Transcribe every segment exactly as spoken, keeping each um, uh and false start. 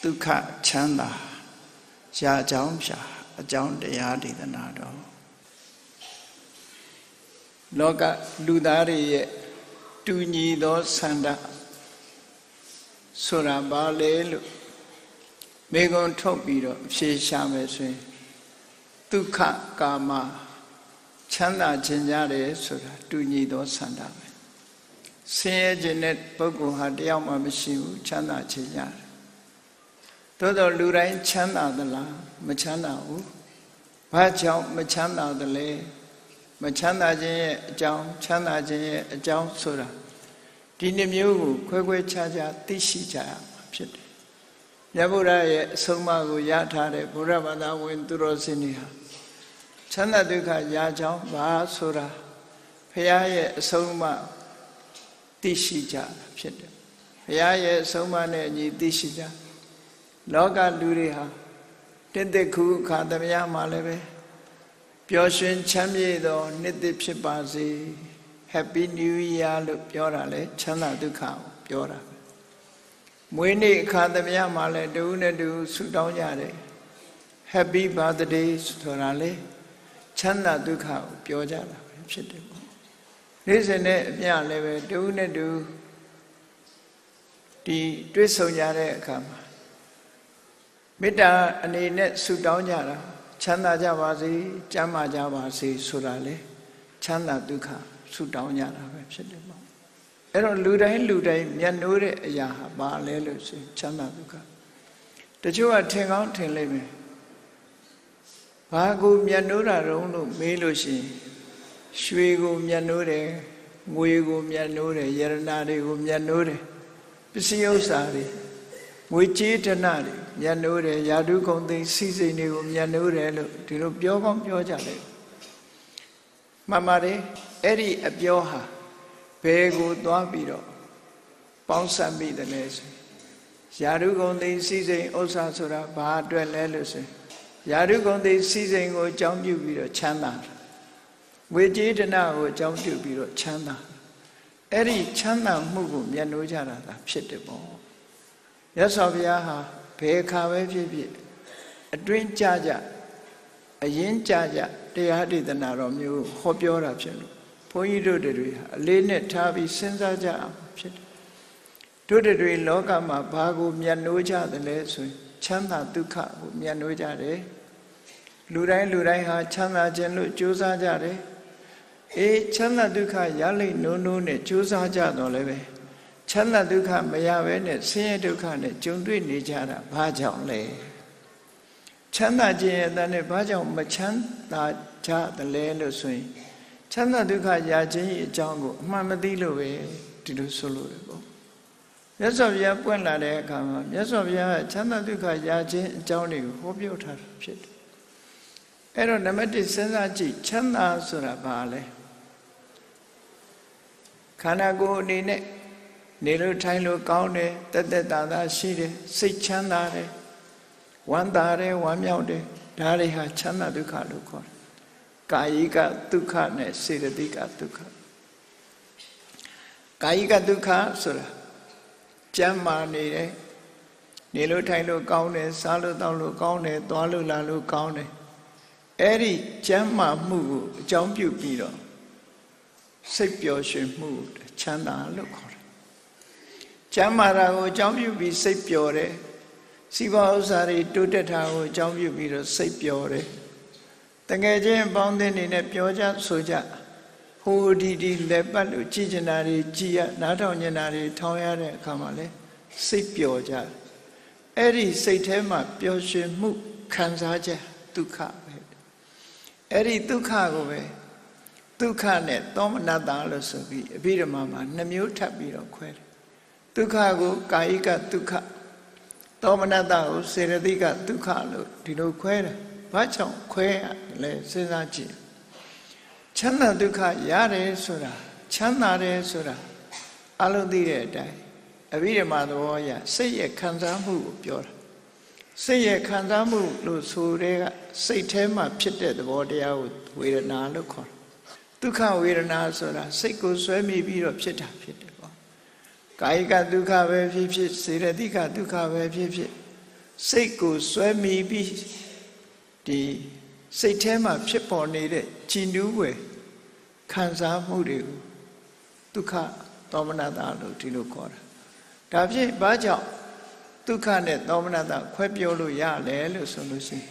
dukha chanda ya chang pya a chang taya dedana do loka luသားတွေရဲ့တူညီသောဆန္ဒဆိုတာဘာလဲလို့မေခွန်းထုတ်ပြီးတော့ဖြေရှာမယ်ဆိုရင်ဒုက္ခကာမချမ်းသာခြင်းကြတယ်ဆိုတာတူညီသောဆန္ဒပဲဆင်းရဲခြင်းနဲ့ပုဂ္ဂိုလ်ဟာတယောက်မှမရှိဘူးချမ်းသာခြင်းကြတယ်သို့တော်လူတိုင်းချမ်းသာသလားမချမ်းသာဘူးဘာကြောင့်မချမ်းသာသလဲမချမ်းသာခြင်းရဲ့အကြောင်းချမ်းသာခြင်းရဲ့အကြောင်းဆိုတာဒီနှမျိုးကိုခွဲခွဲခြားခြားသိရှိကြရမှာဖြစ်တယ်မြတ်ဗုဒ္ဓရဲ့အဆုံးအမကိုရထားတဲ့ဗုဒ္ဓဘာသာဝင်သူတော်စင်တွေဟာချမ်းသာဒုက္ခရာကြောင်းဘာဆိုတာဘုရားရဲ့အဆုံးအမသိရှိကြတာဖြစ်တယ်ဘုရားရဲ့အဆုံးအမနဲ့အညီသိရှိကြလောကလူတွေဟာတင့်တဲ့ခုခါသမျှမှာလည်းပဲပျော်ရွှင်ချမ်းမြေ့သောနှစ်သက်ဖြစ်ပါစေ Happy New Year လို့ပြောတာလေချမ်းသာဒုက္ခကိုပြောတာပဲမွေးနေ့အခါသမယမှာလည်းတူနဲ့တူဆုတောင်းကြတယ် Happy Birthday ဆိုတာလေချမ်းသာဒုက္ခကိုပြောကြတာပဲဖြစ်တယ်ပေါ့နေ့စဉ်နဲ့အမျှလည်းပဲတူနဲ့တူဒီတွေ့ဆုံကြတဲ့အခါမှာမေတ္တာအနေနဲ့ဆုတောင်းကြတာချမ်းသာကြပါစေကျမ်းမာကြပါစေဆိုတာလေချမ်းသာဒုက္ခဆုတောင်းကြတာပဲဖြစ်တယ်ပေါ့အဲ့တော့လူတိုင်းလူတိုင်းမျက်နှိုးတဲ့အရာဟာဘာလဲလို့ဆိုချမ်းသာဒုက္ခတချို့ကထင်ကောင်းထင်လိမ့်မယ်ဘာကိုမျက်နှိုးတာတုံးလို့မေးလို့ရှိရင်ရွှေကိုမျက်နှိုးတယ်ငွေကိုမျက်နှိုးတယ်ယရနာတွေကိုမျက်နှိုးတယ်ပစ္စည်းဥစ္စာတွေငွေကြေးဓနတွေမျက်နှိုးတယ်ယာတုကုန်သိစီစိန်တွေကိုမျက်နှိုးတယ်လို့ဒီလိုပြောကောင်းပြောကြတယ်မှန်ပါတယ်အဲ့ဒီအပြောဟာဘယ်ကိုသွားပြီးတော့ပေါင်းစပ်မိတယ်လဲဆိုယာတုကုန်သိစီစိန်ဥစ္စာဆိုတာဘာအတွက်လဲလို့ဆိုယာတုကုန်သိစီစိန်ကိုအကြောင်းပြုပြီးတော့ချမ်းသာငွေကြေးဓနကိုအကြောင်းပြုပြီးတော့ချမ်းသာအဲ့ဒီချမ်းသာမှုကိုမျက်နှိုးကြတာသာဖြစ်တယ်ပေါ့မြတ်စွာဘုရားဟာဘယ်ခါပဲဖြစ်ဖြစ်အတွင်းကြကြအရင်ကြကြတရားဒေသနာတော်မျိုးဟောပြောတာဖြစ်လို့ဘုန်းကြီးတို့တွေဟာအလေးနဲ့ထားပြီးစဉ်းစားကြအောင်ဖြစ်တယ်တို့တွေလောကမှာဘာကိုမျက်နှိုးကြသလဲဆိုရင်ချမ်းသာဒုက္ခကိုမျက်နှိုးကြတယ်လူတိုင်းလူတိုင်းဟာချမ်းသာခြင်းလို့ကြိုးစားကြတယ်အေးချမ်းသာဒုက္ခရလိမ့်နိုးနိုးနဲ့ကြိုးစားကြတော့လည်းပဲချမ်းသာဒုက္ခမရဘဲနဲ့ဆင်းရဲဒုက္ခနဲ့ကြုံတွေ့နေကြတာဘာကြောင့်လဲချမ်းသာခြင်းရဲ့အတန်နဲ့ဘာကြောင့်မချမ်းသာကြသလဲလို့ဆိုရင်ချမ်းသာဒုက္ခရခြင်းရဲ့အကြောင်းကိုအမှန်မသိလို့ပဲဒီလိုဆိုလို့ရပေါ့မြတ်စွာဘုရားပွင့်လာတဲ့အခါမှာမြတ်စွာဘုရားချမ်းသာဒုက္ခရခြင်းအကြောင်းတွေကိုဟောပြောထားတာဖြစ်တယ်အဲ့တော့နံပါတ်တစ်စဉ်းစားကြည့်ချမ်းသာဆိုတာဘာလဲခန္ဓာကိုယ်အနေနဲ့နေလို့ထိုင်လို့ကောင်းတယ်တက်တက်တာတာရှိတယ်စိတ်ချမ်းသာတယ်ဝမ်းသာတယ်ဝမ်းမြောက်တယ်ဒါတွေဟာချမ်းသာဒုက္ခလို့ခေါ်တယ်ကာယိကဒုက္ခနဲ့စေတသိကဒုက္ခကာယိကဒုက္ခဆိုတာကျမ်းမာနေတယ်နေလို့ထိုင်လို့ကောင်းတယ်စားလို့တောက်လို့ကောင်းတယ်သွားလို့လာလို့ကောင်းတယ်အဲ့ဒီကျမ်းမာမှုကိုအကြောင်းပြုပြီးတော့စိတ်ပျော်ရွှင်မှုချမ်းသာလို့ခေါ်တယ်ကျမ်းမာတာကိုအကြောင်းပြုပြီးစိတ်ပျော်တယ်စီးပွားဥစ္စာတွေတိုးတက်တာကိုအကြောင်းပြုပြီးတော့စိတ်ပျော်တယ်တကယ်ချင်းပေါင်းတဲ့နေနဲ့ပျော်ကြဆိုကြဟိုဒီဒီလက်ပတ်လို့ကြည်ကျင်တာတွေကြည်ရနားထောင်ကျင်တာတွေထောင်ရတဲ့အခါမှာလဲစိတ်ပျော်ကြအဲ့ဒီစိတ်ထဲမှာပျော်ရွှင်မှုခံစားချက်ဒုက္ခပဲအဲ့ဒီဒုက္ခကိုပဲဒုက္ခနဲ့သောမနတ္တလို့ဆိုပြီးအဘိဓမ္မာမှာနှမျိုးထပ်ပြီးတော့ခွဲတယ်ဒုက္ခကိုကာယိကဒုက္ခသောမနတ္တကိုစေတသိကဒုက္ခလို့ဒီလိုခွဲတယ်ဘာကြောင့်ခွဲရလဲစဉ်းစားကြည့်ချမ်းသာဒုက္ခရတယ်ဆိုတာချမ်းသာတယ်ဆိုတာအလုံးသိတဲ့အတိုင်းအဘိဓမ္မာသဘောအရစိတ်ရဲ့ခံစားမှုကိုပြောတာစိတ်ရဲ့ခံစားမှုလို့ဆိုတဲ့ကစိတ်ထဲမှာဖြစ်တဲ့သဘောတရားကိုဝေဒနာလို့ခေါ်တယ်ဒုက္ခဝေဒနာဆိုတာစိတ်ကိုဆွဲမိပြီးတော့ဖြစ်တာဖြစ်တယ်ပေါ့ကာယကဒုက္ခပဲဖြစ်ဖြစ်စေတသိကဒုက္ခပဲဖြစ်ဖြစ်စိတ်ကိုစွဲမိပြီးဒီစိတ်ထဲမှာဖြစ်ပေါ်နေတဲ့ကြည်နူးွယ်ခံစားမှုတွေကိုဒုက္ခသောမနတလို့ဒီလိုခေါ်တာဒါဖြင့်ဘာကြောင့်ဒုက္ခနဲ့သောမနတခွဲပြောလို့ရလဲလို့ဆိုလို့ရှိရင်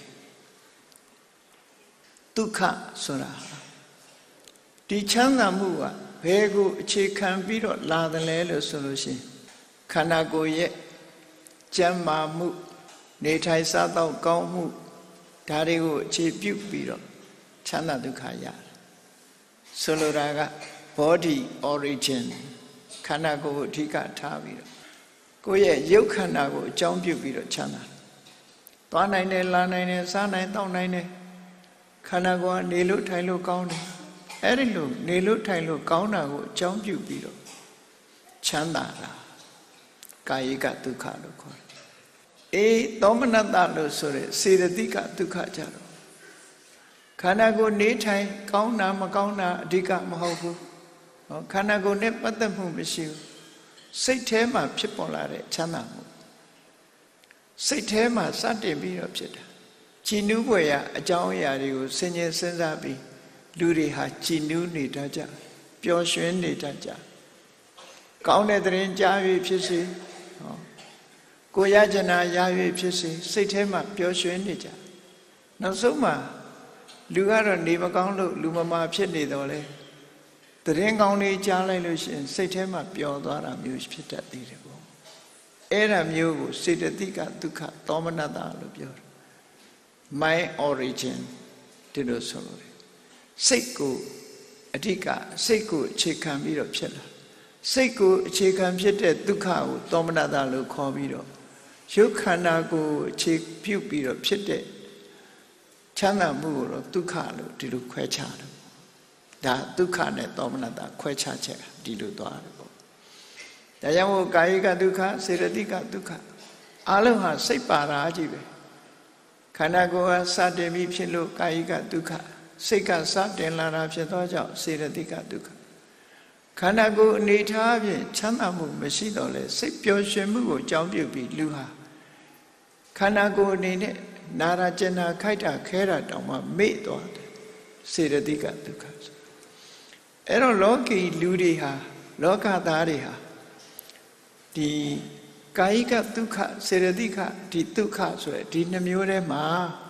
ဒုက္ခဆိုတာဒီချမ်းသာမှုကဘယ်ကိုအခြေခံပြီးတော့လာတယ်လဲလို့ဆိုလို့ရှိရင်ခန္ဓာကိုယ်ရဲ့ကျန်းမာမှုနေထိုင်စားသောက်ကောင်းမှုဒါတွေကိုအခြေပြုပြီးတော့ချမ်းသာဒုက္ခရတယ်ဆိုလိုတာက body origin ခန္ဓာကိုယ်ကိုအဓိကထားပြီးတော့ကိုယ့်ရဲ့ရုပ်ခန္ဓာကိုအကြောင်းပြုပြီးတော့ချမ်းသာသွားနိုင်တယ်လာနိုင်တယ်စားနိုင်တောက်နိုင်တယ်ခန္ဓာကိုယ်ကနေလို့ထိုင်လို့ကောင်းတယ်အဲ့ဒီလိုနေလို့ထိုင်လို့ကောင်းတာကိုအကြောင်းပြုပြီးတော့ချမ်းသာတာကာယကဒုက္ခလို့ခေါ်တယ်အေးသောမနတလို့ဆိုရဲစေတသိကဒုက္ခကြတော့ခန္ဓာကိုယ်နေထိုင်ကောင်းတာမကောင်းတာအဓိကမဟုတ်ဘူးခန္ဓာကိုယ်နဲ့ပတ်သက်မှုမရှိဘူးစိတ်ထဲမှာဖြစ်ပေါ်လာတဲ့ချမ်းသာမှုစိတ်ထဲမှာစတင်ပြီးတော့ဖြစ်တာကြည်နူးဖွယ်ရာအကြောင်းအရာတွေကိုစဉ်းကျင်စဉ်းစားပြီးလူတွေဟာကြည်နူးနေတတ်ကြပျော်ရွှင်နေတတ်ကြကောင်းတဲ့သတင်းကြား၍ဖြစ်စေဟောကိုရကျနာရ၍ဖြစ်စေစိတ်ထဲမှာပျော်ရွှင်နေကြနောက်ဆုံးမှာလူကတော့နေမကောင်းလို့လူမမာဖြစ်နေတော့လေသတင်းကောင်းလေးကြားလိုက်လို့ရှိရင်စိတ်ထဲမှာပျော်သွားတာမျိုးဖြစ်တတ်သေးတယ်ပေါ့အဲ့ဒါမျိုးကိုစေတသိကဒုက္ခသောမနတလို့ပြောတယ် my origin ဒီလိုဆိုလို့စိတ်ကိုအဓိကစိတ်ကိုအခြေခံပြီးတော့ဖြစ်လာစိတ်ကိုအခြေခံဖြစ်တဲ့ဒုက္ခကိုသောမနတလို့ခေါ်ပြီးတော့ရုပ်ခန္ဓာကိုအခြေပြုပြီးတော့ဖြစ်တဲ့ချမ်းသာမှုကိုတော့ဒုက္ခလို့ဒီလိုခွဲခြားတယ်ဒါဒုက္ခနဲ့သောမနတခွဲခြားချက်ဒီလိုသွားတယ်ပေါ့ဒါကြောင့်မို့ကာယကဒုက္ခစေတသိကဒုက္ခအလုံးဟာစိတ်ပါတာကြီးပဲခန္ဓာကိုယ်ကစတင်ပြီးဖြစ်လို့ကာယကဒုက္ခစိတ်ကစတင်လာတာဖြစ်သောကြောင့်စေတသိကဒုက္ခခန္ဓာကိုယ်အနေထားဖြင့်ချမ်းသာမှုမရှိတော့လဲစိတ်ပျော်ရွှင်မှုကိုအကြောင်းပြုပြီးလူဟာခန္ဓာကိုယ်အနေနဲ့နာရာကျင်နာခိုက်တာခဲတာတောင်မှမေ့သွားတယ်စေတသိကဒုက္ခဆိုအဲ့တော့လောကီလူတွေဟာလောကသားတွေဟာဒီကာယကဒုက္ခစေတသိကဒီဒုက္ခဆိုရယ်ဒီနှမျိုးထဲမှာ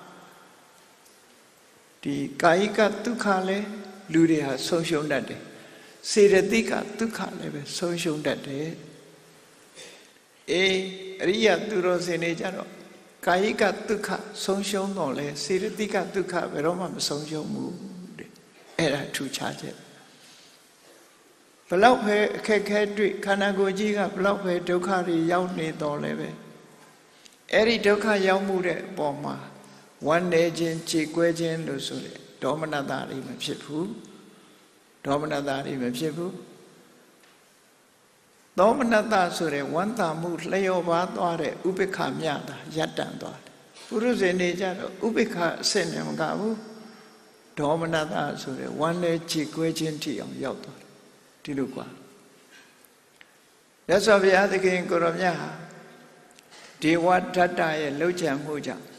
ဒီကာယကဒုက္ခလည်းလူတွေဟာဆုံးရှုံးတတ်တယ်စေတသိကဒုက္ခလည်းပဲဆုံးရှုံးတတ်တယ်အေးအရိယသူတော်စင်တွေကြတော့ကာယကဒုက္ခဆုံးရှုံးတော့လဲစေတသိကဒုက္ခဘယ်တော့မှမဆုံးရှုံးဘူးတဲ့အဲ့ဒါထူခြားချက်ဘလောက်ပဲအခက်ခဲတွေ့ခန္ဓာကိုယ်ကြီးကဘလောက်ပဲဒုက္ခတွေရောက်နေတော့လဲပဲအဲ့ဒီဒုက္ခရောက်မှုတဲ့အပေါ်မှာဝမ်းနေခြင်းကြေကွဲခြင်းလို့ဆိုတဲ့ဒေါမနတတွေမဖြစ်ဘူးဒေါမနတတွေမဖြစ်ဘူးဒေါမနတဆိုတဲ့ဝမ်းသာမှုလျော့ပါသွားတဲ့ဥပိ္ပခမြတာရပ်တန့်သွားတယ်ပုရုဇဉ်တွေကြတော့ဥပိ္ပခအစစ်နဲ့မကဘူးဒေါမနတဆိုတဲ့ဝမ်းနေကြေကွဲခြင်းထိအောင်ရောက်သွားတယ်ဒီလိုကွာရသော်ဘုရားသခင်ကိုရောမြတ်ဟာဒေဝဒတ္တရဲ့လှုပ်ကြံမှုကြောင့်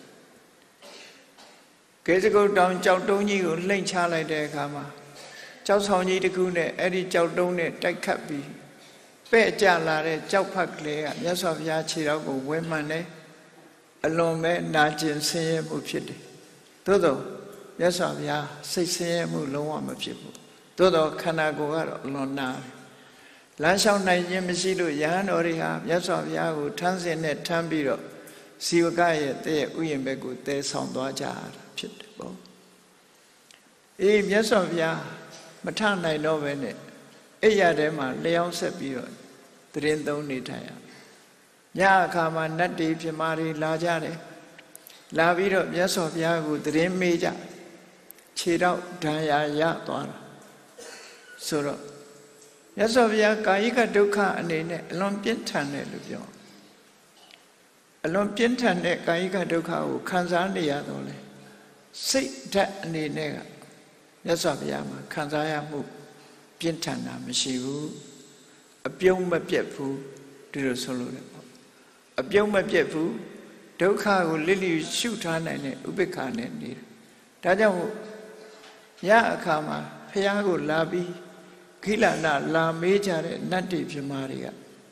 ကေစကုတ်တောင်ကြောက်တုံးကြီးကိုလှိမ့်ချလိုက်တဲ့အခါမှာကြောက်ဆောင်ကြီးတစ်ခုနဲ့အဲ့ဒီကြောက်တုံးနဲ့တိုက်ခတ်ပြီးပဲ့ကြလာတဲ့ကြောက်ဖက်ကလေးကမြတ်စွာဘုရားခြေတော်ကိုဝဲမှန်တယ်အလွန်ပဲနာကျင်ဆင်းရဲမှုဖြစ်တယ်သို့သောမြတ်စွာဘုရားစိတ်ဆင်းရဲမှုလုံးဝမဖြစ်ဘူးသို့သောခန္ဓာကိုယ်ကတော့အလွန်နာလမ်းလျှောက်နိုင်ခြင်းမရှိလို့ယဟန်တော်တွေဟာမြတ်စွာဘုရားကိုထမ်းစင်နဲ့ထမ်းပြီးတော့ဇီဝကရဲ့တဲ့ရဲ့ဥယျာဉ်ဘက်ကိုတဲဆောင်သွားကြတာဖြစ်တယ်ပေါ့အေးမြတ်စွာဘုရားမထနိုင်တော့ပဲနဲ့အဲ့ရထဲမှာလျှောင်းဆက်ပြီးတော့တရင်သုံးနေထိုင်ရညအခါမှာနတ်တွေပြမာတွေလာကြတယ်လာပြီးတော့မြတ်စွာဘုရားကိုတရင်မေးကြခြေတော့ဒဏ်ရာရသွားတာဆိုတော့မြတ်စွာဘုရားကာယကဒုက္ခအနေနဲ့အလွန်ပြင်းထန်တယ်လို့ပြောအလွန်ပြင်းထန်တဲ့ကာယကဒုက္ခကိုခံစားနေရတော့လေစိတ်ဓာတ်အနေနဲ့ကမြတ်စွာဘုရားမှာခံစားရမှုပြင်းထန်တာမရှိဘူးအပြုံးမပြတ်ဘူးဒီလိုဆိုလို့ရတယ်ပေါ့အပြုံးမပြတ်ဘူးဒဒုက္ခကိုလစ်လျူရှုထားနိုင်တဲ့ဥပိ္ပခာနဲ့နေတယ်ဒါကြောင့်ညအခါမှာဘုရားကိုလာပြီးခိလနာလာမေးကြတဲ့နတ်တွေပြမာတွေက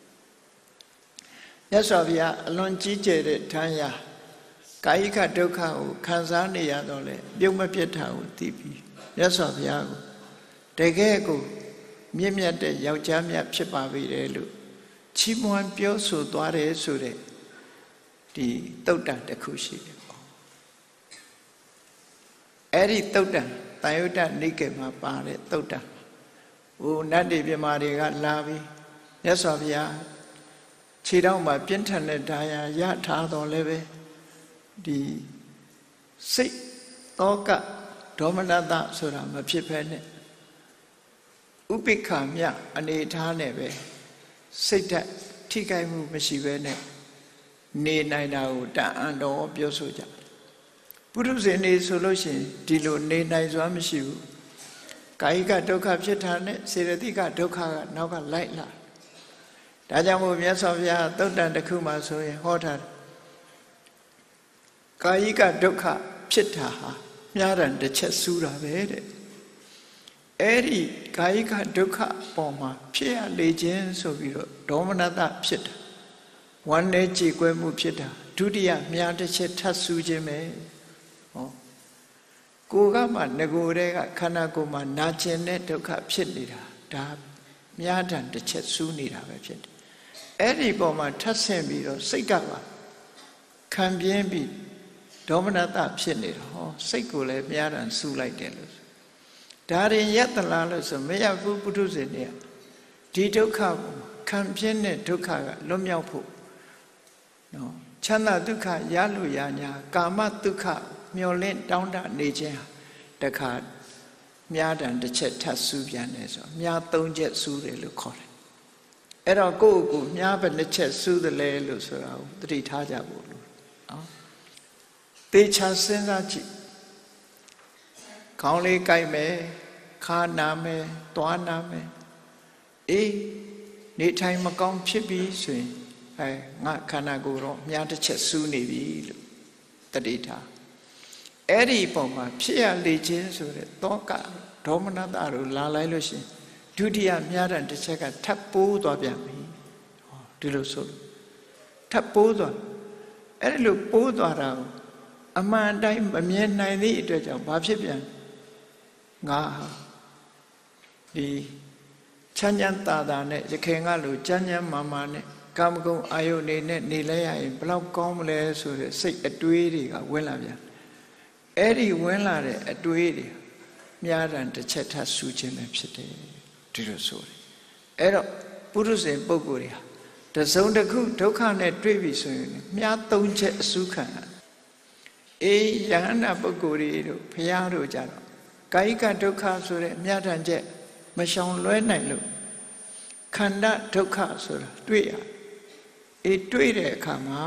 မြတ်စွာဘုရားအလွန်ကြီးကျယ်တဲ့ထမ်းရာကာယိကဒုက္ခကိုခံစားနေရတော့လေပြုံးမပြတ်တာကိုသိပြီးမြတ်စွာဘုရားကိုတကယ်ကိုမြင့်မြတ်တဲ့ယောက်ျားမြတ်ဖြစ်ပါပြီလေလို့ချီးမွမ်းပြောဆိုသွားတယ်ဆိုတဲ့ဒီတုတ်တန်တစ်ခုရှိတယ်ပေါ့အဲ့ဒီတုတ်တန်တန်ယုတ္တနိကေမှာပါတဲ့တုတ်တန်ဟိုနတ်တွေပြမာတွေကလာပြီးမြတ်စွာဘုရားခြေထောက်မှာပြင်းထန်တဲ့ဓာယာရထားတော်လည်းပဲဒီစိတ်တောကဒေါမနတဆိုတာမဖြစ်ဖဲနဲ့ဥပိ္ပခာမြအနေထားနဲ့ပဲစိတ်ဓာတ်ထိခိုက်မှုမရှိဘဲနဲ့နေနိုင်တာကိုတန်အံ့တော်ပြောဆိုကြပုရုဇဉ်နေဆိုလို့ရှိရင်ဒီလိုနေနိုင်စွာမရှိဘူးကာယိကဒုက္ခဖြစ်တာနဲ့စေတသိကဒုက္ခကနောက်ကလိုက်လာဒါကြောင့်မို့မြတ်စွာဘုရားသုတ်တန်တစ်ခုမှဆိုရင်ဟောထားတယ်ကာယိကဒုက္ခဖြစ်တာဟာမြားတံတစ်ချက်စူးတာပဲတဲ့အဲ့ဒီကာယိကဒုက္ခပေါ်မှာဖြစ်ရလေခြင်းဆိုပြီးတော့ဒေါမနတဖြစ်တာဝမ်းနဲ့ကြေကွဲမှုဖြစ်တာဒုတိယမြားတစ်ချက်ထပ်စူးခြင်းပဲဟောကိုယ်ကမှငကိုယ်တွေကခန္ဓာကိုယ်မှာနာကျင်တဲ့ဒုက္ခဖြစ်နေတာဒါမြားတံတစ်ချက်စူးနေတာပဲဖြစ်တယ်အဲ့ဒီပေါ်မှာထပ်ဆင့်ပြီးတော့စိတ်ကပါခံပြင်းပြီးဒေါမနတဖြစ်နေတော့ဟောစိတ်ကိုလည်းမြားတံစူးလိုက်တယ်လို့ဒါရင်ယတ္တလားလို့ဆိုမရဘူးပုထုဇဉ်တွေကဒီဒုက္ခကိုခံပြင်းတဲ့ဒုက္ခကလွတ်မြောက်ဖို့နော်ချမ်းသာဒုက္ခရလို့ရညာကာမဒုက္ခမျောလင့်တောင်းတနေခြင်းတခါမြားတံတစ်ချက်ထပ်စူးပြန်တယ်ဆိုမြားသုံးချက်စူးတယ်လို့ခေါ်တယ်အဲ့တော့ကိုယ့်ကိုမြားပဲတစ်ချက်စူးတယ်လေလို့ဆိုတာကိုသတိထားကြဖို့လို့နော်သေချာစဉ်းစားကြည့်ခေါင်းလေးကိုက်မယ်ခါနာမယ်သွားနာမယ်အေးနေထိုင်မကောင်းဖြစ်ပြီဆိုရင်အဲငါခန္ဓာကိုယ်တော့မြားတစ်ချက်စူးနေပြီလို့တတိထားအဲ့ဒီပုံမှာဖြစ်ရလေခြင်းဆိုတဲ့တောကဒေါမနတတို့လာလိုက်လို့ရှိရင်ဒုတိယမြားတံတစ်ချက်ကထပ်ပိုးသွားပြန်ပြီဟောဒီလိုဆိုထပ်ပိုးသွားအဲ့ဒီလိုပိုးသွားတာကိုအမှန်တိုင်းမမြင်နိုင်သည့်အတွက်ကြောင့်ဘာဖြစ်ပြန်ငါဟာဒီချမ်းချမ်းသာသာနဲ့ရခင်ကလိုချမ်းချမ်းမာမာနဲ့ကာမဂုဏ်အာယုန်နေနဲ့နေလဲရရင်ဘလောက်ကောင်းမလဲဆိုတဲ့စိတ်အတွေးတွေကဝင်လာပြန်အဲ့ဒီဝင်လာတဲ့အတွေးတွေမြားတံတစ်ချက်ထပ်ဆူခြင်းပဲဖြစ်တယ်ဒီလိုဆိုတယ်အဲ့တော့ပုရုဇဉ်ပုဂ္ဂိုလ်တွေဟာတစုံတစ်ခုဒုက္ခနဲ့တွေ့ပြီဆိုရင်မြားသုံးချက်အဆူခံအေးယဟန္တာပုဂ္ဂိုလ်တွေတို့ဘုရားတို့ကြတော့ကာယိကဒုက္ခဆိုတဲ့မြတ်တန်ချက်မရှောင်လွဲနိုင်လို့ခန္ဓာဒုက္ခဆိုတာတွေ့ရအေးတွေ့တဲ့အခါမှာ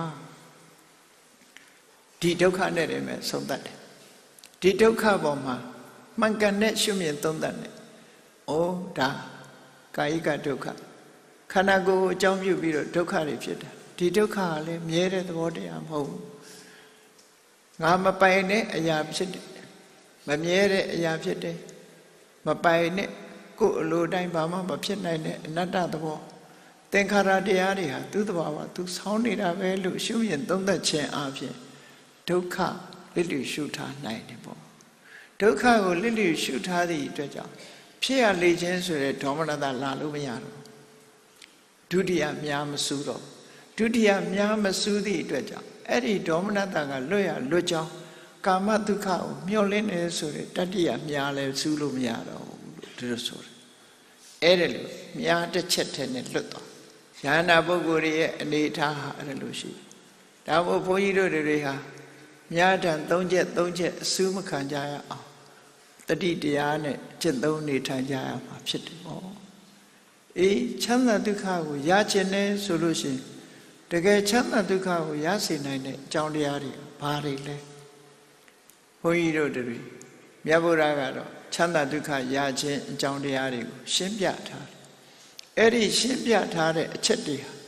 ဒီဒုက္ခနဲ့တည်းပဲဆုံးတတ်တယ်ဒီဒုက္ခပေါ်မှာမှန်ကန်တဲ့ရှုမြင်သုံးသပ်တယ်။ဩဒါကာယိကဒုက္ခခန္ဓာကိုယ်ကိုအကြောင်းပြုပြီးတော့ဒုက္ခတွေဖြစ်တာဒီဒုက္ခကလည်းမြဲတဲ့သဘောတရားမဟုတ်ဘူးငါမပိုင်တဲ့အရာဖြစ်တယ်မမြဲတဲ့အရာဖြစ်တယ်မပိုင်နဲ့ကိုယ်အလိုတိုင်းဘာမှမဖြစ်နိုင်တဲ့အနတ္တသဘောသင်္ခါရတရားတွေဟာသူ့သဘာဝသူဆောင်းနေတာပဲလို့ရှုမြင်သုံးသပ်ခြင်းအပြင်ဒုက္ခလစ်လျူရှုထားနိုင်တယ်ပေါ့ဒုက္ခကိုလစ်လျူရှုထားသည့်အတွက်ကြောင့်ဖြစ်ရလေခြင်းဆိုတဲ့ဒေါမနတလာလို့မရတော့ဒုတိယမြားမစူးတော့ဒုတိယမြားမစူးသည့်အတွက်ကြောင့်အဲ့ဒီဒေါမနတကလွတ်ရလွတ်ကြောင်းကာမဒုက္ခကိုမျောလင်းနေဆိုတဲ့တတိယမြားလည်းစူးလို့မရတော့ဘူးလို့ဒီလိုဆိုတယ်အဲ့ဒါလို့မြားတစ်ချက်တည်းနဲ့လွတ်သွားဉာဏပုဂ္ဂိုလ်ရဲ့အနေထားဟာအဲ့လိုရှိဒါမို့ဘုန်းကြီးတို့တွေဟာမြားတန်သုံးချက်သုံးချက်အစူးမခံကြရအောင်တတိတရားနဲ့ကျင့်သုံးနေထိုင်ကြရမှာဖြစ်တယ်ပေါ့အေးချမ်းသာဒုက္ခကိုရကျင်တယ်ဆိုလို့ရှိရင်တကယ်ချမ်းသာဒုက္ခကိုရစေနိုင်တဲ့အကြောင်းတရားတွေဘာတွေလဲဘုန်းကြီးတို့တွေမြတ်ဗုဒ္ဓကတော့ချမ်းသာဒုက္ခရခြင်းအကြောင်းတရားတွေကိုရှင်းပြထားတယ်အဲ့ဒီရှင်းပြထားတဲ့အချက်တွေဟာ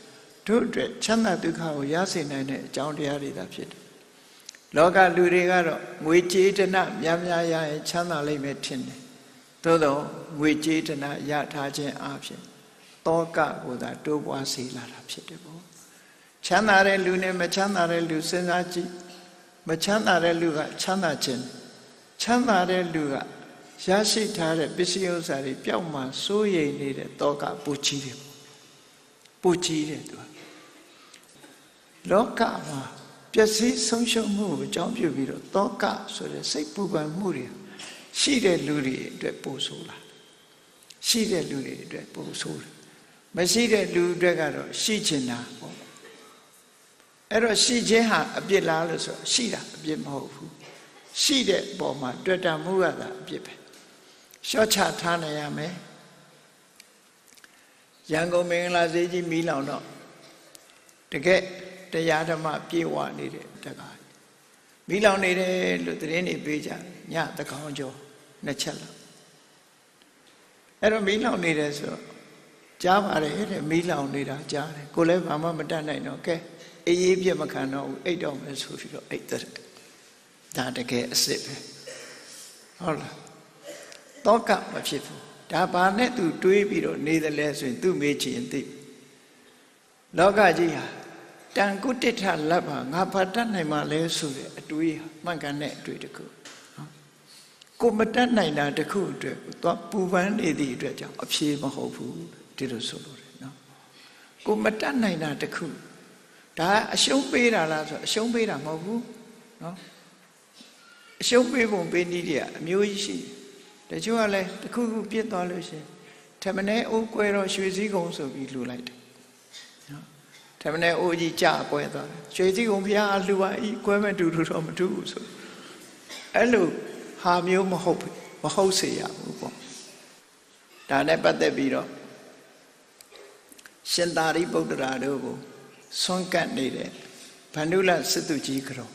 တို့အတွက်ချမ်းသာဒုက္ခကိုရစေနိုင်တဲ့အကြောင်းတရားတွေသာဖြစ်တယ်လောကလူတွေကတော့ငွေကြေးတဏများများရရင်ချမ်းသာလိမ့်မယ်ထင်တယ်သို့တော့ငွေကြေးတဏရထားခြင်းအပြင်တောကကိုသာတိုးပွားစေလာတာဖြစ်တယ်ပေါ့ချမ်းသာတဲ့လူနဲ့မချမ်းသာတဲ့လူစဉ်းစားကြည့်မချမ်းသာတဲ့လူကချမ်းသာခြင်းချမ်းသာတဲ့လူကရရှိထားတဲ့ပစ္စည်းဥစ္စာတွေပျောက်မှစိုးရိမ်နေတဲ့တောကပူကြီးတယ်ပူကြီးတယ်သူကလောကမှာပျက်စီးဆုံးရှုံးမှုကိုအကြောင်းပြုပြီးတော့တောကဆိုတဲ့စိတ်ပူပန်မှုတွေရှိတဲ့လူတွေအတွက်ပို့ဆိုးလာရှိတဲ့လူတွေအတွက်ပို့ဆိုးတယ်မရှိတဲ့လူတွေကတော့ရှိချင်တာပေါ့အဲ့တော့ရှိခြင်းဟာအပြစ်လားလို့ဆိုရှိတာအပြစ်မဟုတ်ဘူးရှိတဲ့ပုံမှာတွေ့တာမှုကသာအပြစ်ပဲရှော့ချထားနိုင်ရမယ်ရန်ကုန်မင်္ဂလာဈေးကြီးမီးလောင်တော့တကယ်တရားဓမ္မပြေဝနေတဲ့တက္ကະမီးလောင်နေတယ်လို့သတင်းတွေပေးကြညသကောင်ကျော်နှစ်ချက်လောက်အဲ့တော့မီးလောင်နေတယ်ဆိုတော့ကြားပါတယ်တဲ့မီးလောင်နေတာကြားတယ်ကိုလည်းဘာမှမတတ်နိုင်တော့ကဲအေးအေးပြမခံတော့ဘူးအိတ်တော့မယ်ဆိုပြီးတော့အိတ်တဲ့ဒါတကယ်အစ်စ်ပဲဟုတ်လားတောကမဖြစ်ဘူးဒါဘာနဲ့သူတွေးပြီးတော့နေတယ်လဲဆိုရင်သူမေးချင်သိလောကကြီးဟာတန်ကုတ္တထလက်ပါငါဘာတတ်နိုင်မှလဲဆိုတဲ့အတွေးမှန်ကန်တဲ့အတွေးတခုကိုမတတ်နိုင်တာတခုအတွက်သွားပူပန်းနေသည့်အတွက်ကြောင့်အဖြေမဟုတ်ဘူးဒီလိုဆိုလို့တယ်နော်ကိုမတတ်နိုင်တာတခုဒါအရှုံးပေးတာလားဆိုအရှုံးပေးတာမဟုတ်ဘူးနော်အရှုံးပေးပုံပေးနည်းတွေအမျိုးကြီးရှိတယ်တချို့ကလည်းတခုခုပြစ်သွားလို့ရှိရင်ထမင်းအိုးကွဲတော့ရွှေစည်းကုံဆိုပြီးလှူလိုက်တယ်နော်ထမင်းအိုးကြီးကြကွဲသွားတယ်ရွှေစည်းကုံဘုရားအလှူပါဤကွဲမဲ့တူတူတော့မတူဘူးဆိုအဲ့လိုဟာမျိုးမဟုတ်ဘူးမဟုတ်စေရဘူးပေါ့ဒါနဲ့ပတ်သက်ပြီးတော့ရှင်သာရိပုတ္တရာတို့ကိုဆွမ်းကပ်နေတဲ့ဗန္ဓုလစစ်သူကြီးကြော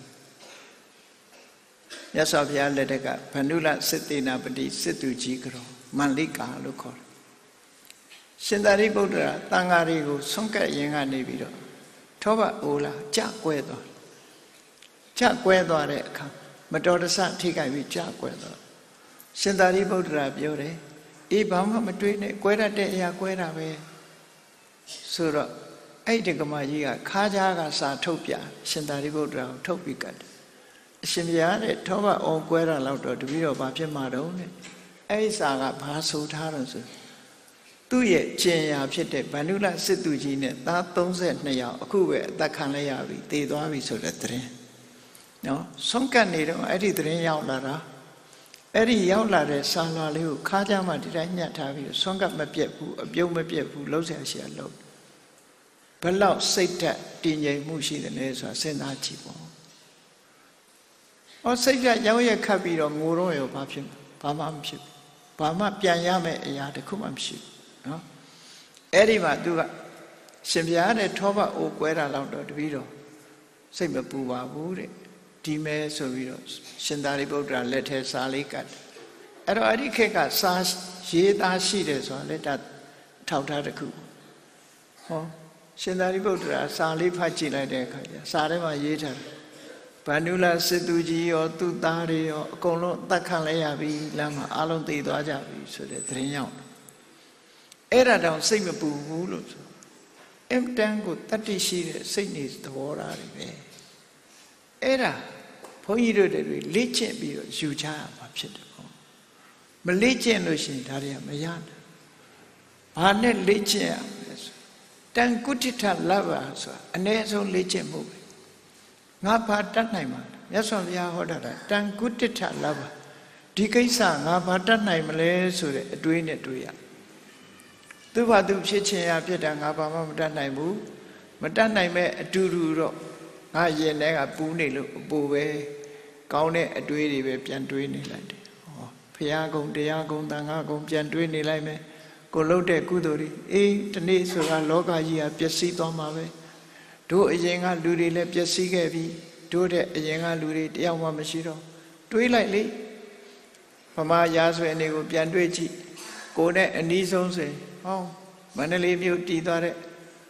မြတ်စွာဘုရားလက်ထက်ကဗန္ဓုလစစ်တေနာပတိစစ်သူကြီးကြောမန္လိကာလို့ခေါ်တယ်ရှင်သာရိပုတ္တရာတန်ဃာတွေကိုဆွမ်းကပ်ရင်ကနေပြီးတော့ထောဘအိုးလာကြကွဲသွားကြကွဲသွားတဲ့အခါမတော်တဆထိခိုက်ပြီးကြကွဲသွားရှင်သာရိပုတ္တရာပြောတယ်အေးဘာမှမတွေးနဲ့ကွဲတတ်တဲ့အရာကွဲတာပဲဆိုတော့အဲ့ဒီကမကြီးကခါးကြားကစာထုတ်ပြရှင်သာရိပုတ္တရာကိုထုတ်ပြီးကတ်တယ်အရှင်ဘုရားတဲ့ထောဘအောင်ကွဲတာလောက်တော့တပည့်တော်ဘာဖြစ်မှာတော့နဲ့အဲ့ဒီစာကဘာဆိုထားတော့ဆိုသူ့ရဲ့ကျင်ရာဖြစ်တဲ့ဗန္ဓုလစစ်သူကြီးနဲ့သားသုံးဆယ်နှစ်ယောက်အခုပဲအသက်ခံလိုက်ရပြီတည်သွားပြီဆိုတဲ့သတင်းနော်ဆုံးကတ်နေတော့အဲ့ဒီသတင်းရောက်လာတာအဲ့ဒီရောက်လာတဲ့စာလွှာလေးကိုခါးကြားမှာဒီတိုင်းညှက်ထားပြီးဆုံးကတ်မပြတ်ဘူးအပြုံးမပြတ်ဘူးလှုပ်ရှားရှားလှုပ်ဘယ်လောက်စိတ်ဓာတ်တည်ငြိမ်မှုရှိတယ်လဲဆိုတာစဉ်းစားကြည့်ပေါ့။အော်စိတ်ဓာတ်ရောင်းရက်ခတ်ပြီးတော့ငိုတော့ရောဘာဖြစ်ဘာမှမဖြစ်ဘာမှပြန်ရမယ့်အရာတခုမှမရှိဘူးနော်။အဲ့ဒီမှာသူကရှင်ဘုရားနဲ့ထောဘအိုကွဲတာလောက်တော့တပည့်တော်စိတ်မပူပါဘူးတဲ့ဒီမဲဆိုပြီးတော့ရှင်သာရိပုတ္တရာလက်ထဲစာလေးကတ်အဲ့တော့အဲ့ဒီခေတ်ကစာရေးသားရှိတယ်ဆိုတာလက်တာထောက်ထားတစ်ခုဟောရှင်သာရိပုတ္တရာစာလေးဖတ်ကြည့်လိုက်တဲ့အခါကျစာထဲမှာရေးထားတယ်ဗန္ဓုလစစ်သူကြီးရောသူ့သားတွေရောအကုန်လုံးအသက်ခံလိုက်ရပြီလမ်းမှာအလုံးသိသွားကြပြီဆိုတဲ့သတင်းရောက်အဲ့ဒါတောင်စိတ်မပူဘူးလို့ဆိုအင်တန်ကိုတတ္တိရှိတဲ့စိတ်နေသဘောထားတွေပဲအဲ့ဒါဘုန်းကြီးတို့တွေလေ့ကျင့်ပြီးတော့ယူချရမှာဖြစ်တယ်ပေါ့မလေ့ကျင့်လို့ရှိရင်ဒါတွေကမရဘူးဘာနဲ့လေ့ကျင့်ရမလဲဆိုတန်ကုဋ္ဌထလဘ္ဗဆိုတာအ ਨੇ ဆုံးလေ့ကျင့်မှုပဲငါဘာတတ်နိုင်မှာမြတ်စွာဘုရားဟောတာတန်ကုဋ္ဌထလဘ္ဗဒီကိစ္စငါဘာတတ်နိုင်မလဲဆိုတဲ့အတွေးနဲ့တွေးရသူဘာသူဖြစ်ချင်ရဖြစ်တာငါဘာမှမတတ်နိုင်ဘူးမတတ်နိုင်မဲ့အတူတူတော့ငါရင်ထဲကပူးနေလို့အပူပဲကောင်းတဲ့အတွေးတွေပဲပြန်တွေးနေလိုက်တယ်ဟောဘုရားကုံတရားကုံသံဃာကုံပြန်တွေးနေလိုက်မယ်ကိုလှုပ်တဲ့ကုသိုလ်တွေအေးဒီနေ့ဆိုတာလောကကြီးကပျက်စီးသွားမှာပဲတို့အရင်ကလူတွေလည်းပျက်စီးခဲ့ပြီတို့တဲ့အရင်ကလူတွေတယောက်မှမရှိတော့တွေးလိုက်လေဗမာရာဇဝင်တွေကိုပြန်တွေးကြည့်ကိုနဲ့အနီးဆုံးဆိုရင်ဟောမန္တလေးမြို့တည်သွားတဲ့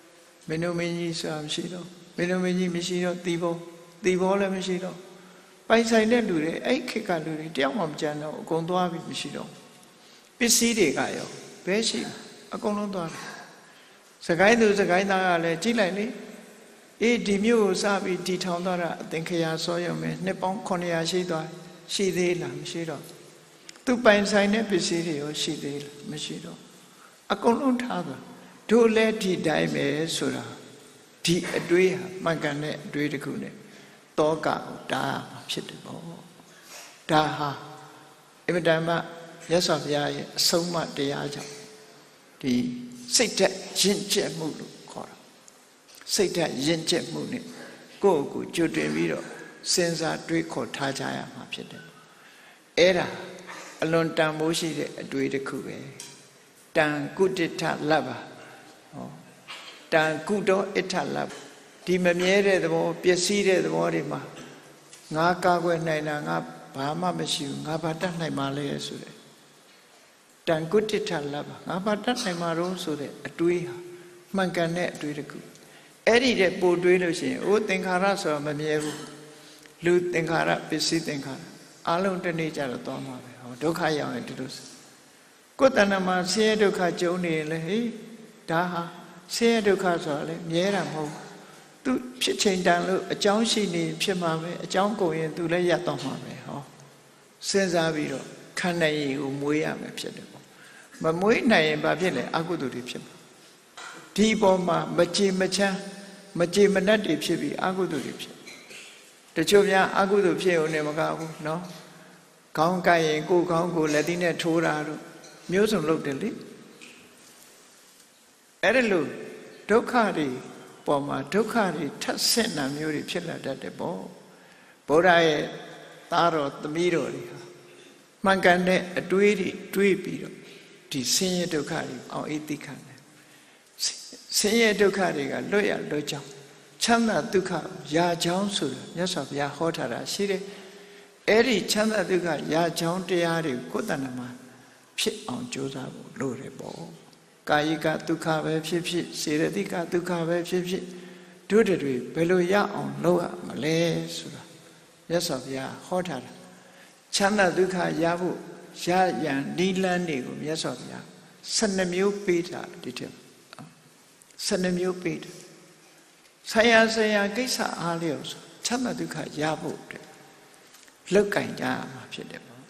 မင်းတို့မင်းကြီးဆိုတာမရှိတော့မင်းတို့မင်းကြီးမရှိတော့တီဘောတီဘောလည်းမရှိတော့ပိုင်ဆိုင်တဲ့လူတွေအဲ့ခေတ်ကလူတွေတယောက်မှမကြမ်းတော့အကုန်သွားပြီမရှိတော့ပစ္စည်းတွေကရောဘယ်ရှိအကုန်လုံးသွားတယ်စကိုင်းသူစကိုင်းသားကလည်းကြည့်လိုက်လေအေးဒီမျိုးကိုစပြီးတီထောင်သွားတာအသင်္ခရာစောရုံပဲနှစ်ပေါင်းခုနှစ်ရာရှိသွားရှိသေးလားမရှိတော့သူပိုင်ဆိုင်တဲ့ပစ္စည်းတွေရောရှိသေးလားမရှိတော့အကုန်လုံးထားသွားတို့လည်းဒီတိုင်းပဲဆိုတာဒီအတွေးဟာမှန်ကန်တဲ့အတွေးတစ်ခုနဲ့တောကကိုတားမှာဖြစ်တယ်ပေါ့ဒါဟာအမြဲတမ်းမြတ်စွာဘုရားရဲ့အဆုံးအမတရားကြောင့်ဒီစိတ်ဓာတ်ရင့်ကျက်မှုလို့ခေါ်တာစိတ်ဓာတ်ရင့်ကျက်မှုနဲ့ကိုယ့်ကိုကြွတင်ပြီးတော့စဉ်းစားတွေးခေါ်ထားကြရမှာဖြစ်တယ်အဲ့ဒါအလွန်တန်ဖိုးရှိတဲ့အတွေးတစ်ခုပဲတန်ကုဋ္ဌထလဘ္ဗဟောတန်ကုတောအဋ္ဌလဘ္ဗဒီမမြဲတဲ့သဘောပျက်စီးတဲ့သဘောတွေမှာငါကာကွယ်နိုင်တာငါဘာမှမရှိဘူးငါဘာတတ်နိုင်မှာလဲဆိုတဲ့တန်ကုဋ္ဌထလဘ္ဗငါဘာတတ်နိုင်မှာတော့ဆိုတဲ့အတွေးဟာမှန်ကန်တဲ့အတွေးတစ်ခုအဲ့ဒီတဲ့ပို့တွေးလို့ရှိရင်အိုးသင်္ခါရဆိုတာမမြဲဘူးလူသင်္ခါရပစ္စည်းသင်္ခါရအလုံးတနေ့ကြတော့သွားမှာပဲဟောဒုက္ခရောက်ရင်ဒီလိုကိုယ်တဏ္ဍမှာဆင်းရဲဒုက္ခကြုံနေရင်လေဟေးဒါဟာဆင်းရဲဒုက္ခဆိုတာလေမြဲတာမဟုတ်သူဖြစ်ချိန်တန်လို့အကြောင်းရှိနေဖြစ်မှာပဲအကြောင်းကုန်ရင်သူလည်းရတော့မှာပဲဟောစဉ်းစားပြီးတော့ခန္ဓာရည်ကိုမွေးရမယ်ဖြစ်တယ်ပေါ့မမွေးနိုင်ရင်ဘာဖြစ်လဲအကုသိုလ်တွေဖြစ်မှာဒီပေါ်မှာမကြေမချမ်းမကြေမနက်တွေဖြစ်ပြီးအကုသိုလ်တွေဖြစ်တချို့များအကုသိုလ်ဖြစ်ုံနဲ့မကဘူးနော်ခေါင်းကိုက်ရင်ကိုယ်ခေါင်းကိုလက်သီးနဲ့ထိုးတာတို့မျိုးစုံလုပ်တယ်လေအဲ့ဒါလို့ဒုက္ခတွေပေါ်မှာဒုက္ခတွေထပ်ဆင့်တာမျိုးတွေဖြစ်လာတတ်တယ်ပေါ့ဗုဒ္ဓရဲ့သားတော်သမီးတော်တွေဟာမှန်ကန်တဲ့အတွေးတွေတွေးပြီးတော့ဒီဆင်းရဲဒုက္ခတွေအောင်အေးသိခံတယ်ဆင်းရဲဒုက္ခတွေကလွတ်ရလွတ်ကြောင်းချမ်းသာဒုက္ခရာကြောင်းဆိုတာမြတ်စွာဘုရားဟောထားတာရှိတယ်အဲ့ဒီချမ်းသာဒုက္ခရာကြောင်းတရားတွေကိုယ်တဏ္ဍမှာဖြစ်အောင်ကြိုးစားဖို့လိုတယ်ပေါ့ကာယကဒုက္ခပဲဖြစ်ဖြစ်စေတသိကဒုက္ခပဲဖြစ်ဖြစ်တို့တွေဘယ်လိုရအောင်လုပ်ရမလဲဆိုတာမြတ်စွာဘုရားဟောထားတာချမ်းသာဒုက္ခရဖို့ရရန်နိလန်းတွေကိုမြတ်စွာဘုရားဆယ်နှစ်မျိုးပေးတာဒီထက်ဆယ်နှစ်မျိုးပေးတယ်ဆရာဆရာကိစ္စအားလျော်ဆိုချမ်းသာဒုက္ခရဖို့အတွက်လောက်ကင်ကြရမှာဖြစ်တယ်ပေါ့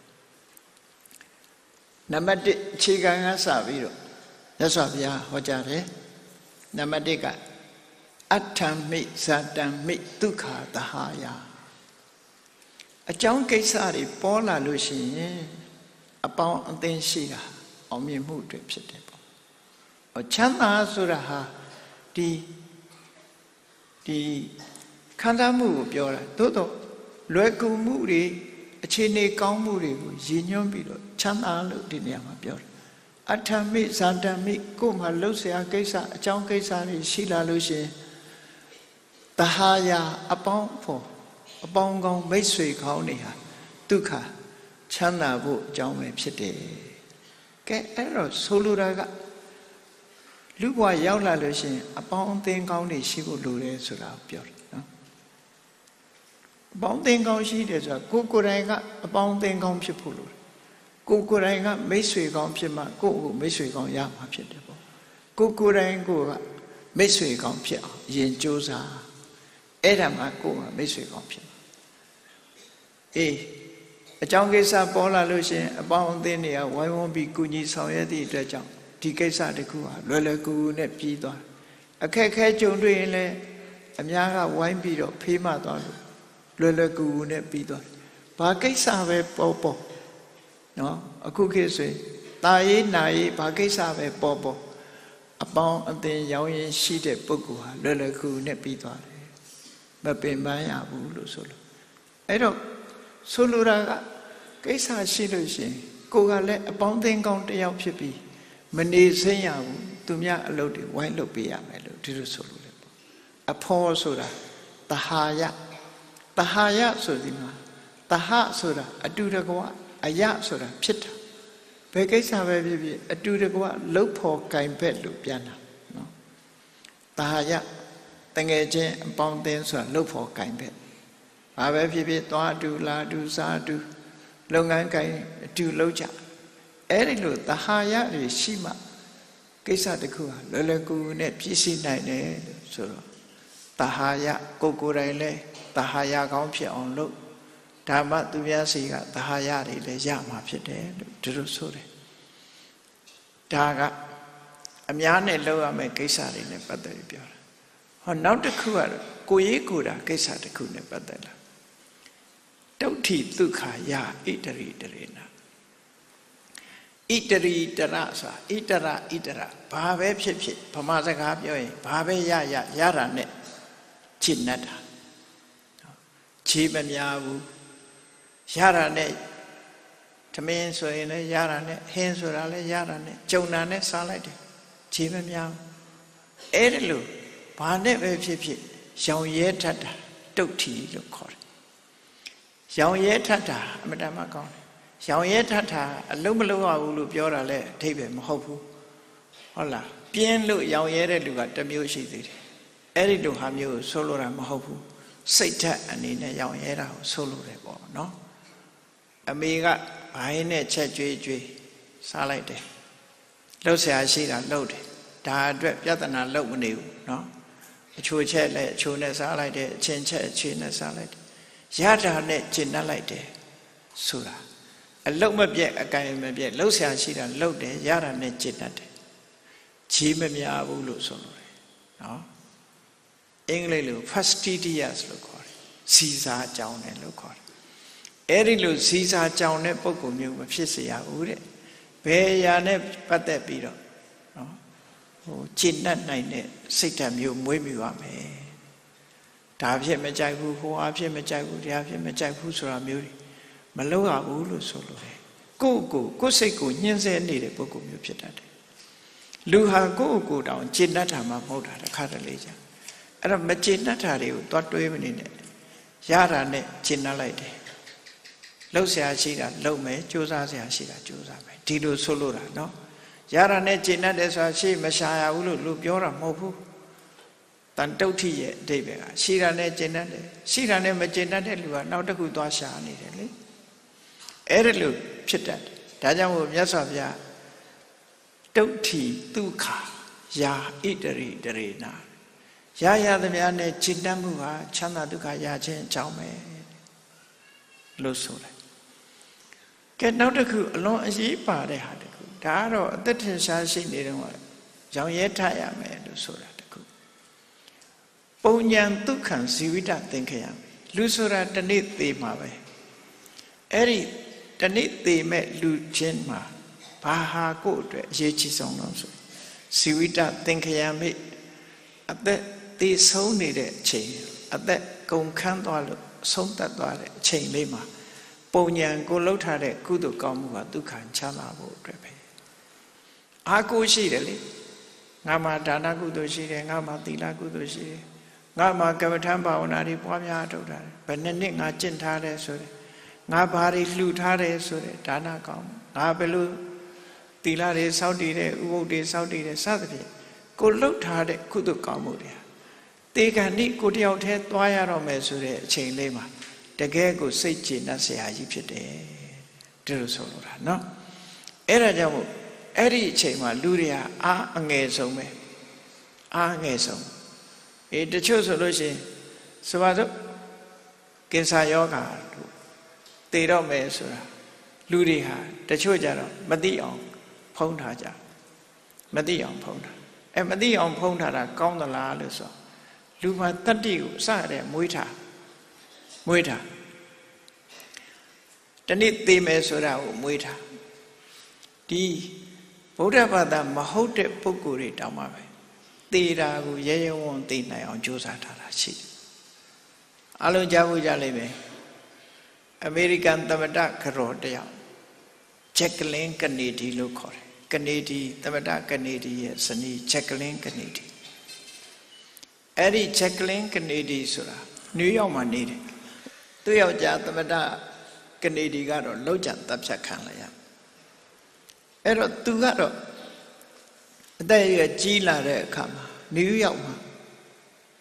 နံပါတ်တစ်အခြေခံကစပြီးတော့မြတ်စွာဘုရားဟောကြားတယ်နံပါတ်တစ်ကအဋ္ဌမိဇာတံမိဒုက္ခသဟာယအကြောင်းကိစ္စတွေပေါ်လာလို့ရှိရင်အပေါင်းအသင်းရှိတာအောင်မြင်မှုတွေဖြစ်တယ်ပေါ့ချမ်းသာဆိုတာဟာဒီဒီခံစားမှုကိုပြောတာသို့တော့လွယ်ကူမှုတွေအခြေအနေကောင်းမှုတွေကိုရည်ညွှန်းပြီးတော့ချမ်းသာလို့ဒီနေရာမှာပြောတယ်အဋ္ဌမိဇာတံမိကိုယ်မှာလှုပ်ရှားကိစ္စအကြောင်းကိစ္စတွေရှိလာလို့ရှိရင်တဟာယအပေါင်းဖို့အပေါင်းကောင်းမိတ်ဆွေကောင်းတွေဟာဒုက္ခချမ်းသာဖို့အကြောင်းပဲဖြစ်တယ်ကဲအဲ့တော့ဆိုလိုတာကလူဘဝရောက်လာလို့ရှိရင်အပေါင်းအသင်းကောင်းတွေရှိဖို့လိုတယ်ဆိုတာကိုပြောတယ်နော်အပေါင်းအသင်းကောင်းရှိတယ်ဆိုတာကိုယ်ကိုယ်တိုင်ကအပေါင်းအသင်းကောင်းဖြစ်ဖို့လိုတယ်ကိုယ်ကိုယ်တိုင်ကမိတ်ဆွေကောင်းဖြစ်မှကိုယ့်ကိုမိတ်ဆွေကောင်းရမှာဖြစ်တယ်ပေါ့ကိုယ်ကိုယ်တိုင်ကိုကမိတ်ဆွေကောင်းဖြစ်အောင်အရင်ကြိုးစားအဲ့ဒါမှကိုယ်ကမိတ်ဆွေကောင်းဖြစ်အေးအကြောင်းကိစ္စပေါ်လာလို့ရှိရင်အပေါင်းအသင်းတွေကဝိုင်းဝန်းပြီးကူညီဆောင်ရွက်သည့်အတွက်ကြောင့်ဒီကိစ္စတခုဟာလွယ်လွယ်ကူကူနဲ့ပြီးသွားအခက်ခဲကြုံတွေ့ရင်လည်းအများကဝိုင်းပြီးတော့ဖေးမှသွားလို့လွယ်လွယ်ကူကူနဲ့ပြီးသွားဘာကိစ္စပဲပေါ်ပေါ်နော်အခုခေတ်ဆိုရင်တာရေးနာရေးဘာကိစ္စပဲပေါ်ပေါ်အပေါင်းအသင်းရောင်းရင်ရှိတဲ့ပုဂ္ဂိုလ်ဟာလွယ်လွယ်ကူကူနဲ့ပြီးသွားတယ်မပင်ပန်းရဘူးလို့ဆိုလို့အဲ့တော့ဆိုလိုတာကကိစ္စရှိလို့ရှိရင်ကိုယ်ကလည်းအပေါင်းအသင်းကောင်းတစ်ယောက်ဖြစ်ပြီးမနေစိမ့်ရဘူးသူများအလုပ်တွေဝိုင်းလုပ်ပေးရမယ်လို့ဒီလိုဆိုလို့လေပေါ့အဖောဆိုတာတဟာယတဟာယဆိုဒီမှာတဟဆိုတာအတူတကွအယဆိုတာဖြစ်တာဘယ်ကိစ္စပဲဖြစ်ဖြစ်အတူတကွလှုပ်ဖို့ကင်ဘက်လို့ပြန်တာနော်တတာဟာယတငယ်ချင်းအပေါင်းအသင်းဆိုတာလှုပ်ဖို့ကင်ပဲဘာပဲဖြစ်ဖြစ်သွားတူလာတူစားတူလုပ်ငန်းကင်အတူလုပ်ကြအဲ့ဒီလိုတာဟာယတွေရှိမှကိစ္စတစ်ခုဟာလွယ်လွယ်ကူကူနဲ့ပြည့်စုံနိုင်တယ်ဆိုတော့တာဟာယကိုကိုယ်တိုင်လဲတာဟာယကောင်းဖြစ်အောင်လုပ်ဓမ္မသူများစီကတာဟာယတွေလည်းရမှာဖြစ်တယ်လို့ဒီလိုဆိုတယ်ဒါကအများနဲ့လုပ်ရမယ့်ကိစ္စတွေနဲ့ပတ်သက်ပြီးပြောတာဟောနောက်တစ်ခုကတော့ကိုရေးကိုတာကိစ္စတစ်ခုနဲ့ပတ်သက်လာတုဋ္ဌိဒုက္ခယာဣတရိတရေနာဣတရိတရဆိုတာဣတရဣတရဘာပဲဖြစ်ဖြစ်ဗမာစကားပြောရင်ဘာပဲရရရတာနဲ့ချစ်နှက်တာခြေမများဘူးရတာနဲ့သမင်းဆိုရင်လည်းရတာနဲ့ဟင်းဆိုတာလည်းရတာနဲ့ကြုံတာနဲ့စားလိုက်တယ်ခြေမများဘူးအဲ့ဒီလိုဘာနဲ့ပဲဖြစ်ဖြစ်ရောင်ရဲထတာတုဋ္ဌိလို့ခေါ်တယ်ရောင်ရဲထတာအမတန်မှကောင်းတယ်ရောင်ရဲထတာအလုံးမလုံးရဘူးလို့ပြောတာလည်းအထိပ္ပယ်မဟုတ်ဘူးဟုတ်လားပြင်းလို့ရောင်ရဲတဲ့လူကတစ်မျိုးရှိသေးတယ်အဲ့ဒီလိုဟာမျိုးကိုဆိုလိုတာမဟုတ်ဘူးစိတ်ဓာတ်အနေနဲ့ရောင်ရဲတာကိုဆိုလိုတယ်ပေါ့နော်အမေကဘိုင်းနဲ့ချက်ကျွေးကျွေးစားလိုက်တယ်လှုပ်ရှားရှိတာလှုပ်တယ်ဒါအတွက်ပြဿနာလှုပ်မနေဘူးနော်အချိုချက်လည်းအချိုနဲ့စားလိုက်တယ်အချင်းချက်အချင်းနဲ့စားလိုက်တယ်ရတာနဲ့ကျင့်တတ်လိုက်တယ်ဆိုတာအလုတ်မပြက်အကင်မပြက်လှုပ်ရှားရှိတာလှုပ်တယ်ရတာနဲ့ကျင့်တတ်တယ်ခြေမများဘူးလို့ဆိုလိုတယ်နော်အင်္ဂလိပ်လို fastidious လို့ခေါ်တယ်စီစားကြောင်းတယ်လို့ခေါ်တယ်အဲ့ဒီလိုစီစားကြောင်းတဲ့ပုံကုမျိုးမဖြစ်စေရဘူးတဲ့ဘယ်အရာနဲ့ပတ်သက်ပြီးတော့နော်ဟိုကျင့်တတ်နိုင်တဲ့စိတ်ဓာတ်မျိုးမွေးမြူရမယ်ဒါဖြစ်မကြိုက်ဘူးဟိုအဖြစ်မကြိုက်ဘူးတရားဖြစ်မကြိုက်ဘူးဆိုတာမျိုးတွေမလုပ်ရဘူးလို့ဆိုလိုတယ်ကိုယ့်ကိုယ်ကိုယ်စိတ်ကိုညှင်းဆဲနေတဲ့ပုံကုမျိုးဖြစ်တတ်တယ်လူဟာကိုယ့်ကိုယ်တောင်ကျင့်တတ်တာမှမဟုတ်တာတစ်ခါတလေကြာအဲ့တော့မကျင့်တတ်တာတွေကိုသွားတွေးမနေနဲ့ရတာနဲ့ကျင့်တတ်လိုက်တယ်လှုပ်ရှားရှိတာလှုပ်မယ်ကြိုးစားစရာရှိတာကြိုးစားမယ်ဒီလိုဆိုလို့တာနော်ရတာနဲ့ကျင့်တတ်တယ်ဆိုတာရှိမရှာရဘူးလို့လူပြောတာမဟုတ်ဘူးတန်တုဋ္ဌိရဲ့အဓိပ္ပာယ်ကရှိတာနဲ့ကျင့်တတ်တယ်ရှိတာနဲ့မကျင့်တတ်တဲ့လူကနောက်တစ်ခုသွားရှာနေတယ်လေအဲ့ဒါလို့ဖြစ်တတ်တယ်ဒါကြောင့်မို့မြတ်စွာဘုရားတုဋ္ဌိဒုက္ခယာဣတရိတရေနာရရသမျှနဲ့ကျင့်တတ်မှုဟာချမ်းသာဒုက္ခရခြင်းအကြောင်းပဲလို့ဆိုတယ်ကဲနောက်တစ်ခုအလွန်အရေးပါတဲ့ဟာတစ်ခုဒါကတော့အသက်ထင်ရှားရှိနေတော့ရောင်ရဲထရမယ်လို့ဆိုတာတစ်ခုပုံညာဒုက္ခံဇီဝိတသင်္ခယလူဆိုတာတနေ့သေမှာပဲအဲ့ဒီတနေ့သေမဲ့လူချင်းမှာဘာဟာကိုယ့်အတွက်အရေးကြီးဆုံးလို့ဆိုဇီဝိတသင်္ခယမိအသက်သေဆုံးနေတဲ့အချိန်အသက်ကုန်ခန်းသွားလို့ဆုံးသက်သွားတဲ့အချိန်လေးမှာပုံညာကိုလှုပ်ထားတဲ့ကုသိုလ်ကောင်းမှုကဒုက္ခချမ်းသာဖို့အတွက်ပဲအာကိုရှိတယ်လေငါမှာဒါနကုသိုလ်ရှိတယ်ငါမှာသီလကုသိုလ်ရှိတယ်ငါမှာကမ္မထံဘာဝနာတွေပွားများထုတ်တာဘယ်နှစ်နှစ်ငါကျင့်ထားတယ်ဆိုတယ်ငါဘာတွေလှူထားတယ်ဆိုတယ်ဒါနကောင်းငါဘယ်လိုသီလတွေစောင့်တည်တဲ့ဥပုသ်တွေစောင့်တည်တဲ့စသဖြင့်ကိုလှုပ်ထားတဲ့ကုသိုလ်ကောင်းမှုတွေတေခဏိကိုတယောက်တည်းသွားရတော့မယ်ဆိုတဲ့အချိန်လေးမှာတကယ်ကိုစိတ်ကျေနပ်စရာကြီးဖြစ်တယ်ဒီလိုဆိုလိုတာနော်အဲ့ဒါကြောင့်မို့အဲ့ဒီအချိန်မှာလူတွေကအားအငယ်ဆုံးပဲအားအငယ်ဆုံးအေးတချို့ဆိုလို့ရှိရင်ဆိုပါစို့ကင်ဆာယောဂါတို့သေတော့မယ်ဆိုတာလူတွေဟာတချို့ကြတော့မသိအောင်ဖုံးထားကြမသိအောင်ဖုံးထားအဲမသိအောင်ဖုံးထားတာကောင်းသလားလို့ဆိုလူမှာတတ္တိကိုစရတဲ့မွေးထားမွေးထားတနေ့သေမယ်ဆိုတာကိုမွေးထားဒီဗုဒ္ဓဘာသာမဟုတ်တဲ့ပုဂ္ဂိုလ်တွေတောင်းပါပဲသေတာကိုရဲရဲဝံ့သိနိုင်အောင်ကြိုးစားထားတာရှိတယ်အလုံးကြားဖို့ကြလိမ့်မယ်အမေရိကန်သမ္မတခရောတယောက်ဂျက်ကလင်းကနေဒီလို့ခေါ်တယ်ကနေဒီသမ္မတကနေဒီရဲ့ဇနီးဂျက်ကလင်းကနေဒီအဲ့ဒီဂျက်ကလင်းကနေဒီဆိုတာနယူးယောက်မှာနေတယ်သူ့ယောက်ျားသမ္မတကနေဒီကတော့လောက်ကျန်တပ်ဖြတ်ခံလိုက်ရအဲ့တော့သူကတော့အသက်အရွယ်ကြီးလာတဲ့အခါမှာနယူးယောက်မှာ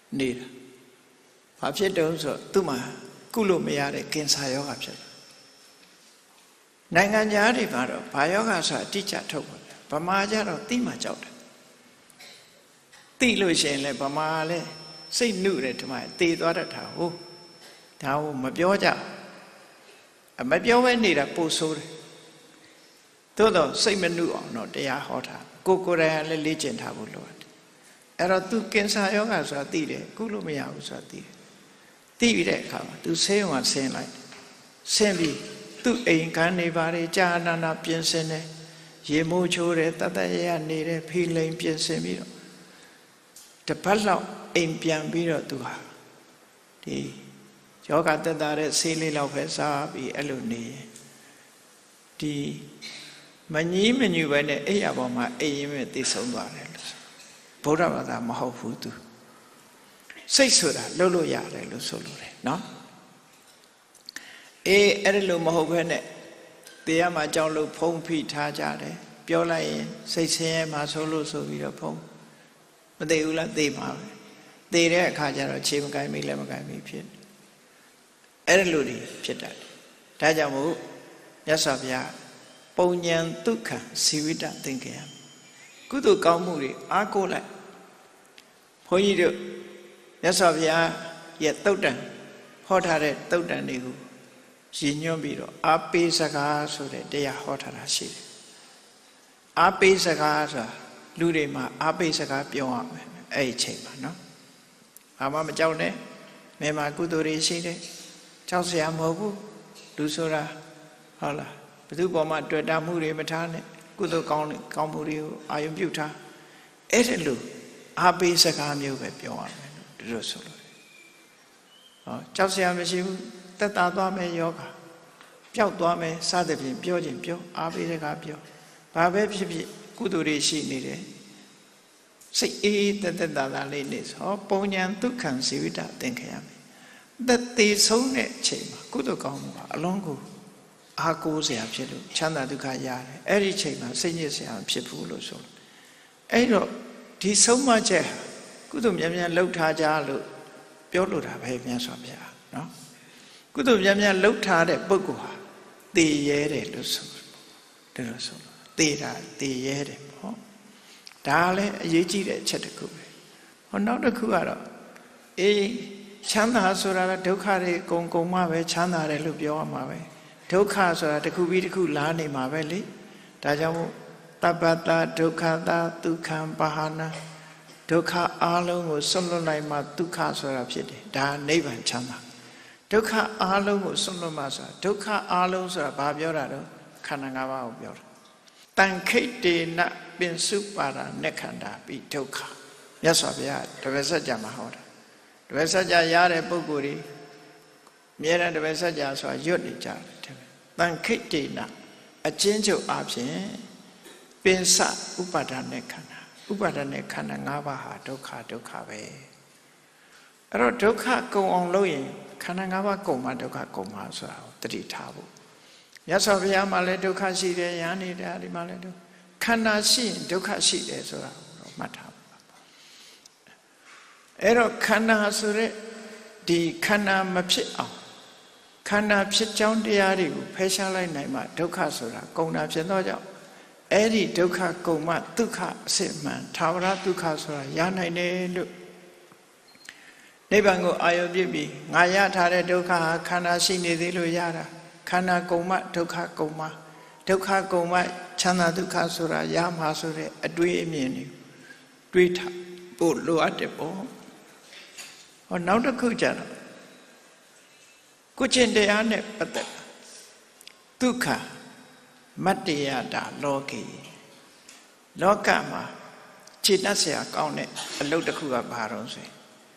နေတာဘာဖြစ်တုံးဆိုသူ့မှာကုလို့မရတဲ့ကင်ဆာယောဂဖြစ်တယ်နိုင်ငံသားတွေမှာတော့ဘာယောဂဆိုတာအတိအကျထုတ်ပါတယ်ဗမာကျတော့သိမှကြောက်တယ်သိလို့ရှိရင်လည်းဗမာလည်းစိတ်နုတယ်ဒီမှာသေသွားတတ်တာဟုတ်ဒါကိုမပြောကြမပြောဘဲနေတာပို့ဆိုးတယ်သို့တော့စိတ်မနုအောင်တော့တရားဟောတာကိုကိုယ်တိုင်လည်းလေ့ကျင့်ထားဖို့လိုတယ်အဲ့တော့ तू ကင်ဆာယောဂဆိုတာသိတယ်ကုလို့မရဘူးဆိုတာသိတယ်သိပြီးတဲ့အခါမှာ तू ဆေးရုံကဆင်းလိုက်ဆင်းပြီးသူ့အိမ်ခန်းနေပါလေကြာနာနာပြင်ဆင်တယ်ရေမိုးချိုးတယ်တတ်တရရနေတဲ့ဖီလိန်ပြင်ဆင်ပြီးတော့တပတ်လောက်အိမ်ပြန်ပြီးတော့ तू ဟာဒီယောဂတက်တာတဲ့ဆေးလေးလောက်ပဲစားပြီးအဲ့လိုနေဒီမကြီးမညူပဲနဲ့အဲ့ရပေါ်မှာအိမ်ရင်းမဲ့သိဆုံးသွားတယ်လို့ဗုဒ္ဓဘာသာမဟုတ်ဘူး तू စိတ်ဆိုတာလှုပ်လို့ရတယ်လို့ဆိုလို့တယ်နော်အေးအဲ့လိုမဟုတ်ဘဲနဲ့တရားမှာကြောက်လို့ဖုံးဖိထားကြတယ်ပြောလိုက်ရင်စိတ်ဆင်းရဲမှာဆိုလို့ဆိုပြီးတော့ဖုံးမသိဘူးလားသိမှာပဲသိတဲ့အခါကျတော့ခြေမကိုင်းမိလည်းမကိုင်းမိဖြစ်အဲ့လိုတွေဖြစ်တတ်တယ်ဒါကြောင့်မို့မြတ်စွာဘုရားပုံဉ္ဇဒုက္ခစီဝိတသင်္ကေယကုသိုလ်ကောင်းမှုတွေအားကိုးလိုက်ဘုန်းကြီးတို့မြတ်စွာဘုရားရဲ့တုတ်တန်ဟောထားတဲ့တုတ်တန်တွေကိုရည်ညွှန်းပြီးတော့အာပိစကားဆိုတဲ့တရားဟောထားတာရှိတယ်အာပိစကားဆိုတာလူတွေမှာအာပိစကားပြောရမယ်အဲ့ဒီချိန်မှာနော်ဘာမှမကြောက်နဲ့မဲမှာကုသိုလ်တွေရှိတယ်ကြောက်စရာမဟုတ်ဘူးလူဆိုတာဟုတ်လားဘယ်သူပေါ်မှာတွေ့တာမှုတွေမထားနဲ့ကုသိုလ်ကောင်းကောင်းမှုတွေကိုအာရုံပြုထားအဲ့ဒီလိုအာပိစကားမျိုးပဲပြောရမယ်ဒီလိုဆိုလို့ဟောကြောက်စရာမရှိဘူးတက်တာသွားမယ်ယောဂပျောက်သွားမယ်စသဖြင့်ပြောခြင်းပြောအားပေးတဲ့ကပြောဘာပဲဖြစ်ဖြစ်ကုသိုလ်တွေရှိနေတယ်စိတ်အေးတက်တက်တာတာလေးနေဟောပုံညာဒုက္ခံဇီဝိတသင်္ခရမယ်သက်သေးဆုံးတဲ့အချိန်မှာကုသိုလ်ကောင်းမှုကအလုံးကိုအားကိုးစရာဖြစ်လို့ချမ်းသာဒုက္ခရတယ်အဲ့ဒီချိန်မှာစိတ်ညစ်စရာဖြစ်ဘူးလို့ဆိုအဲ့တော့ဒီဆုံးမချက်ကုသိုလ်များများလှုပ်ထားကြလို့ပြောလို့တာပဲမြတ်စွာဘုရားနော်ကုသိုလ်များများလှုပ်ထားတဲ့ပုဂ္ဂိုလ်ဟာတည်ရဲတယ်လို့ဆိုတယ်လို့ဆိုလို့တည်တာတည်ရဲတယ်ပေါ့ဒါလည်းအရေးကြီးတဲ့အချက်တစ်ခုပဲဟောနောက်တစ်ခုကတော့အေးချမ်းသာဆိုတာကဒုက္ခတွေအကုန်ကုန်မှပဲချမ်းသာတယ်လို့ပြောရမှာပဲဒုက္ခဆိုတာတစ်ခုပြီးတစ်ခုလာနေမှာပဲလေဒါကြောင့်မို့တပ္ပတဒုက္ခတာဒုက္ခံပါဟနာဒုက္ခအလုံးကိုဆွတ်လွတ်လိုက်မှဒုက္ခဆိုတာဖြစ်တယ်ဒါနိဗ္ဗာန်ချမ်းသာဒုက္ခအလုံးကိုဆွတ်လွတ်မှဆိုတာဒုက္ခအလုံးဆိုတာဘာပြောတာတော့ခန္ဓာ၅ပါးကိုပြောတာတန်ခိတ်တေနပင်စုပါဒနဲ့ခန္ဓာပြီးဒုက္ခမြတ်စွာဘုရားတပည့်ဆက်ကြမှာဟောတာတပည့်ဆက်ကြရတဲ့ပုဂ္ဂိုလ်တွေအမြဲတမ်းတပည့်ဆက်ကြဆိုတာရွတ်နေကြတယ်တန်ခိတ်တေနအချင်းချုပ်အဖြစ်ပင်စဥပါဒနဲ့ခန္ဓာဥပါဒနဲ့ခန္ဓာ၅ပါးဟာဒုက္ခဒုက္ခပဲအဲ့တော့ဒုက္ခကုန်အောင်လုပ်ရင်ခန္ဓာ၅ပါးကုန်မှဒုက္ခကုန်မှဆိုတာကိုတတိထားဖို့မြတ်စွာဘုရားမှာလည်းဒုက္ခရှိတယ်ယန္နေတာဒီမှာလည်းခန္ဓာရှိရင်ဒုက္ခရှိတယ်ဆိုတာကိုတော့မှတ်ထားပါအဲ့တော့ခန္ဓာဆိုတဲ့ဒီခန္ဓာမဖြစ်အောင်ခန္ဓာဖြစ်ကြောင်းတရားတွေကိုဖယ်ရှားလိုက်နိုင်မှဒုက္ခဆိုတာကုန်တာဖြစ်တော့ကြောင့်အဲ့ဒီဒုက္ခကုန်မှဒုက္ခအစစ်မှန်သာဝရဒုက္ခဆိုတာရနိုင်တယ်လို့နိဗ္ဗာန်ကိုအာရုံပြုပြီးငါရထားတဲ့ဒုက္ခဟာခန္ဓာရှိနေသေးလို့ရတာခန္ဓာကုန်မှဒုက္ခကုန်မှဒုက္ခကုန်မှချမ်းသာဒုက္ခဆိုတာရမှာဆိုတဲ့အတွေးအမြင်တွေတွေးထားဖို့လိုအပ်တယ်ပေါ့ဟောနောက်တစ်ခုကျတော့ကိုကျင့်တရားနဲ့ပတ်သက်ဒုက္ခမတ္တယတာလောကေလောကမှာခြေတတ်เสียကောင်းတဲ့အလုပ်တစ်ခုကဘာတော့ဆို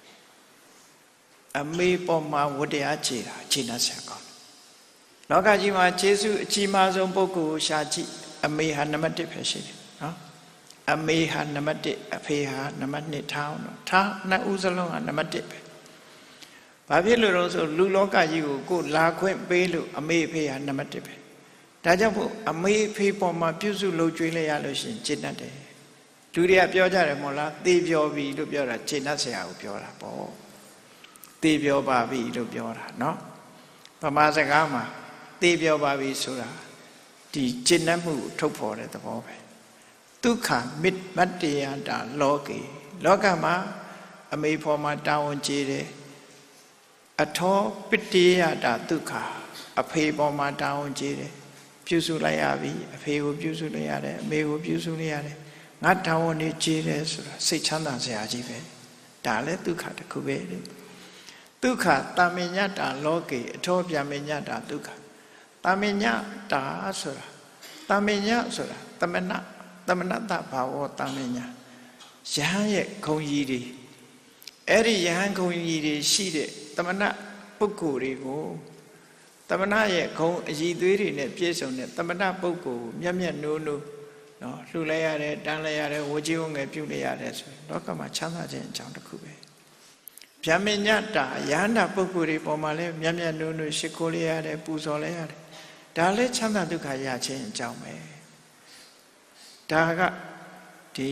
အမေပေါ်မှာဝတ္တရားခြေတာခြေတတ်เสียကောင်းလောကကြီးမှာယေရှုအကြီးမားဆုံးပုဂ္ဂိုလ်ကိုရှာကြည့်အမေဟာနံပါတ်တစ်ပဲရှိတယ်နော်အမေဟာနံပါတ်တစ်အဖေဟာနံပါတ်နှစ်ထားအောင်တော့ထားနှစ်ဦးစလုံးဟာနံပါတ်တစ်ပဲဘာဖြစ်လို့လဲဆိုလူလောကကြီးကိုကိုလာခွင့်ပေးလို့အမေအဖေဟာနံပါတ်တစ်ပဲဒါကြောင့်မို့အမေအဖေပေါ်မှာပြုစုလုပ်ကြွေးလိုက်ရလို့ရှိရင်จิตတတ်တယ်လူတွေကပြောကြတယ်မို့လားသေပြောပြီလို့ပြောတာခြေနှက်ဆရာကိုပြောတာပေါ့သေပြောပါပြီလို့ပြောတာနော်ဗမာစကားမှာသေပြောပါပြီဆိုတာဒီခြေနှက်မှုကိုထုတ်ဖော်တဲ့သဘောပဲဒုက္ခမစ်မတ္တယတာလောကေလောကမှာအမေဖော်မှာတာဝန်ကျေတယ်အထောပတ္တိယတာဒုက္ခအဖေပေါ်မှာတာဝန်ကျေတယ်ပြုစုလိုက်ရပြီအဖေကိုပြုစုလိုက်ရတယ်အမေကိုပြုစုလိုက်ရတယ်ငါတာဝန်နေကျေတယ်ဆိုတာစိတ်ချမ်းသာစရာကြီးပဲဒါလည်းဒုက္ခတစ်ခုပဲဒုက္ခတာမညတာလောကေအထောပြမညတာဒုက္ခတာမညတာဆိုတာတာမညဆိုတာတမနသမဏတဘာဝတာမညယဟန်ရဲ့ခုံကြီးတွေအဲ့ဒီယဟန်ခုံကြီးတွေရှိတဲ့သမဏပုဂ္ဂိုလ်တွေကိုသမဏရဲ့ခုံအည်သွေးတွေနဲ့ပြည့်စုံတဲ့သမဏပုဂ္ဂိုလ်မျက်မျက်နိုးနိုးနော်လှူလိုက်ရတယ်တန်းလိုက်ရတယ်ဝကြီးဝငယ်ပြုလိုက်ရတယ်ဆိုရင်လောကမှာချမ်းသာခြင်းအကြောင်းတစ်ခုပဲဗျာမညတာယဟန္တာပုဂ္ဂိုလ်တွေပေါ်မှာလည်းမျက်မျက်နိုးနိုးရှိခိုးလိုက်ရတယ်ပူဇော်လိုက်ရတယ်ဒါလည်းချမ်းသာဒုက္ခရခြင်းအကြောင်းပဲဒါကဒီ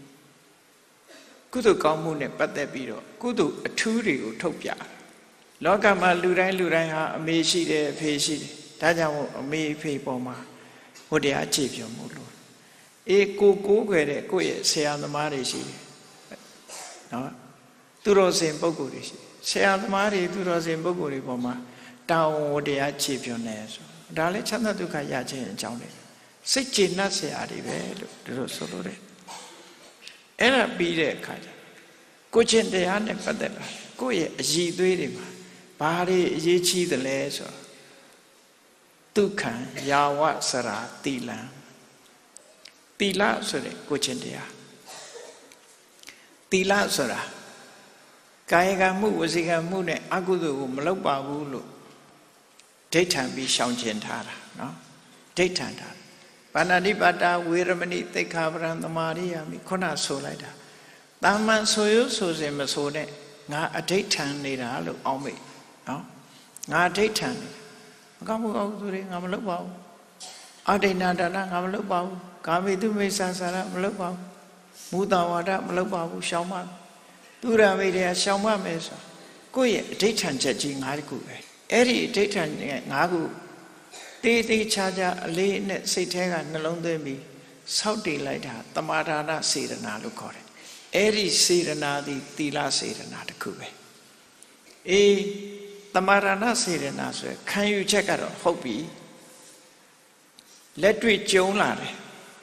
ကုသိုလ်ကောင်းမှုနဲ့ပတ်သက်ပြီးတော့ကုသိုလ်အထူးတွေကိုထုတ်ပြလောကမှာလူတိုင်းလူတိုင်းဟာအမေရှိတယ်အဖေရှိတယ်ဒါကြောင့်မို့အမေအဖေပေါ်မှာဟိုတရားအခြေပြုံမှုလို့အေးကိုကိုးခွေတဲ့ကိုယ့်ရဲ့ဆရာသမားတွေရှိတယ်နော်သူတော်စင်ပုဂ္ဂိုလ်တွေရှိတယ်ဆရာသမားတွေသူတော်စင်ပုဂ္ဂိုလ်တွေပေါ်မှာတာဝန်ဝတရားအခြေပြုံနေဆိုဒါလည်းချမ်းသာဒုက္ခရခြင်းအကြောင်းတွေစိတ်ကျေနပ်စရာတွေပဲလို့ဒီလိုဆိုလို့တယ်အဲ့ဒါပြီးတဲ့အခါကျကိုချင်းတရားနဲ့ပတ်သက်လာကိုယ့်ရဲ့အည်သွေးတွေမှာဘာတွေအရေးကြီးသလဲဆိုတော့ဒုက္ခံယာဝစရာတိလံတိလဆိုတဲ့ကိုချင်းတရားတိလဆိုတာကာယကမှုဝစီကမှုနဲ့အကုသိုလ်ကိုမလုပ်ပါဘူးလို့ဒိဋ္ဌံပြီးရှောင်ကျင်ထားတာနော်ဒိဋ္ဌံထားပါဏာတိပါတာဝေရမဏိသိက္ခာပရံသမာရိယာမိခုနဆိုလိုက်တာတာမန်ဆိုရဆိုစဉ်မဆိုနဲ့ငါအဋိဋ္ဌံနေတာလို့အောင်းမိနော်ငါအဋိဋ္ဌံနေမကောင်းဘူးကောင်းသူတွေငါမလုပ်ပါဘူးအဋိဏဒါနငါမလုပ်ပါဘူးကာမိတုမိစ္ဆာစာရမလုပ်ပါဘူးမူတဝါဒမလုပ်ပါဘူးရှောင်ပါသူရမိတွေကရှောင်ပါမယ်ဆိုကိုယ့်ရဲ့အဋိဋ္ဌံချက်ကြီးငါးခုပဲအဲ့ဒီအဋိဋ္ဌံငါးခုတေးသေးချာချာအလေးနဲ့စိတ်ထဲကနှလုံးသွင်းပြီးစောင့်တည်လိုက်တာတမာဒါနစေတနာလို့ခေါ်တယ်အဲ့ဒီစေတနာသည်သီလစေတနာတစ်ခုပဲအေးတမာဒါနစေတနာဆိုရင်ခံယူချက်ကတော့ဟုတ်ပြီလက်တွေ့ကြုံလာတယ်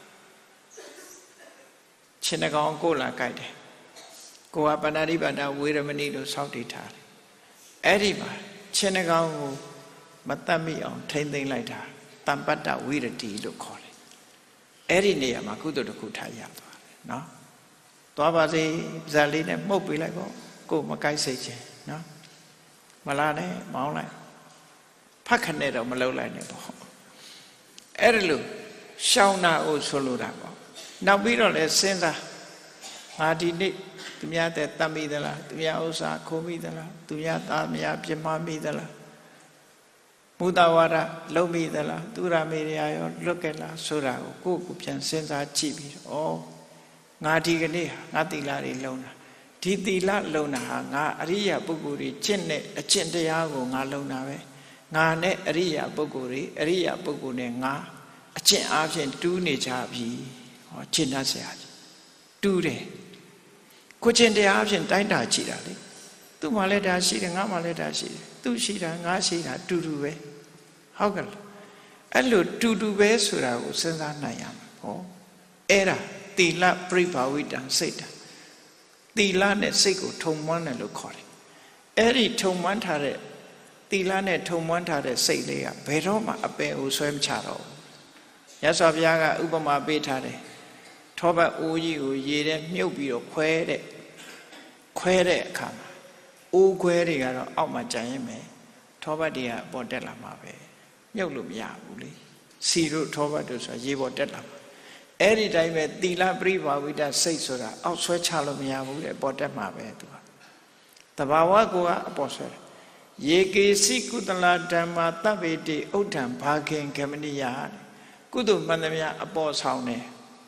ခြေနှကောင်ကိုလာကြိုက်တယ်ကိုကပဏာတိပါဒဝေရမဏိလို့စောင့်တည်ထားတယ်အဲ့ဒီမှာခြေနှကောင်ကိုမတတ်မိအောင်ထိမ့်သိမ့်လိုက်တာတမ္ပတ္တဝိရတိလို့ခေါ်တယ်အဲ့ဒီနေရာမှာကုသိုလ်တစ်ခုထားရသွားတယ်နော်သွားပါစေဇာလေးနဲ့မှုတ်ပေးလိုက်ပေါ့ကိုမကိုက်စိတ်ချင်းနော်မလာနဲ့မောင်းလိုက်ဖတ်ခနဲ့တော့မလုပ်လိုက်နဲ့ပေါ့အဲ့ဒါလို့ရှောင်းတာကိုဆိုလိုတာပေါ့နောက်ပြီးတော့လဲစဉ်းစားငါဒီနေ့သူများတဲ့တတ်မိသလားသူများဥစ္စာခိုးမိသလားသူများသားများပြမမိသလားမူတဝါဒလုံးမိသလားသူရမေရရောလွတ်ခဲ့လားဆိုတာကိုကိုယ့်ကိုပြန်စဉ်းစားကြည့်ပြီးတော့ဩငါဒီကနေ့ဟာငါသီလတွေလုံးတာဒီသီလလုံးတာဟာငါအရိယာပုဂ္ဂိုလ်တွေကျင့်တဲ့အကျင့်တရားကိုငါလုံးတာပဲငါနဲ့အရိယာပုဂ္ဂိုလ်တွေအရိယာပုဂ္ဂိုလ်နဲ့ငါအကျင့်အားဖြင့်တူးနေကြပြီဟောကျင့်တတ်เสียတူးတယ်ကိုကျင့်တရားအားဖြင့်တိုင်းတာကြည့်တာလေသူ့မှာလည်းဒါရှိတယ်ငါမှလည်းဒါရှိတယ်သူရှိတာငါရှိတာတူတူပဲဟုတ်ကဲ့အဲ့လိုတူတူပဲဆိုတာကိုစဉ်းစားနိုင်ရမှာဟောအဲ့ဒါသီလပြိဘာဝိတံစိတ်တာသီလနဲ့စိတ်ကိုထုံမွမ်းတယ်လို့ခေါ်တယ်အဲ့ဒီထုံမွမ်းထားတဲ့သီလနဲ့ထုံမွမ်းထားတဲ့စိတ်လေးကဘယ်တော့မှအပယ်ကိုဆွဲမချတော့ဘူးမြတ်စွာဘုရားကဥပမာပေးထားတယ်ထောပတ်အိုးကြီးကိုရေထဲမြုပ်ပြီးတော့ခွဲတဲ့ခွဲတဲ့အခါမှာအိုးခွဲတွေကတော့အောက်မှာကျန်ရင်မယ်ထောပတ်တွေကပေါ်တက်လာမှာပဲမြုပ်လို့မရဘူးလေစီတို့ထောပတ်တို့ဆိုတာရေပေါ်တက်လာမှာအဲ့ဒီတိုင်းပဲသီလပရိဘာဝိတစိတ်ဆိုတာအောက်ဆွဲချလို့မရဘူးလေပေါ်တက်မှာပဲသူကတဘာဝကိုကအပေါ်ဆွဲရေကေစီကုသလဓမ္မာတဗ္ဗေတိဥဒ္ဓံဘာခင်ကမနိယကုသိုလ်မှန်သမျှအပေါ်ဆောင်တယ်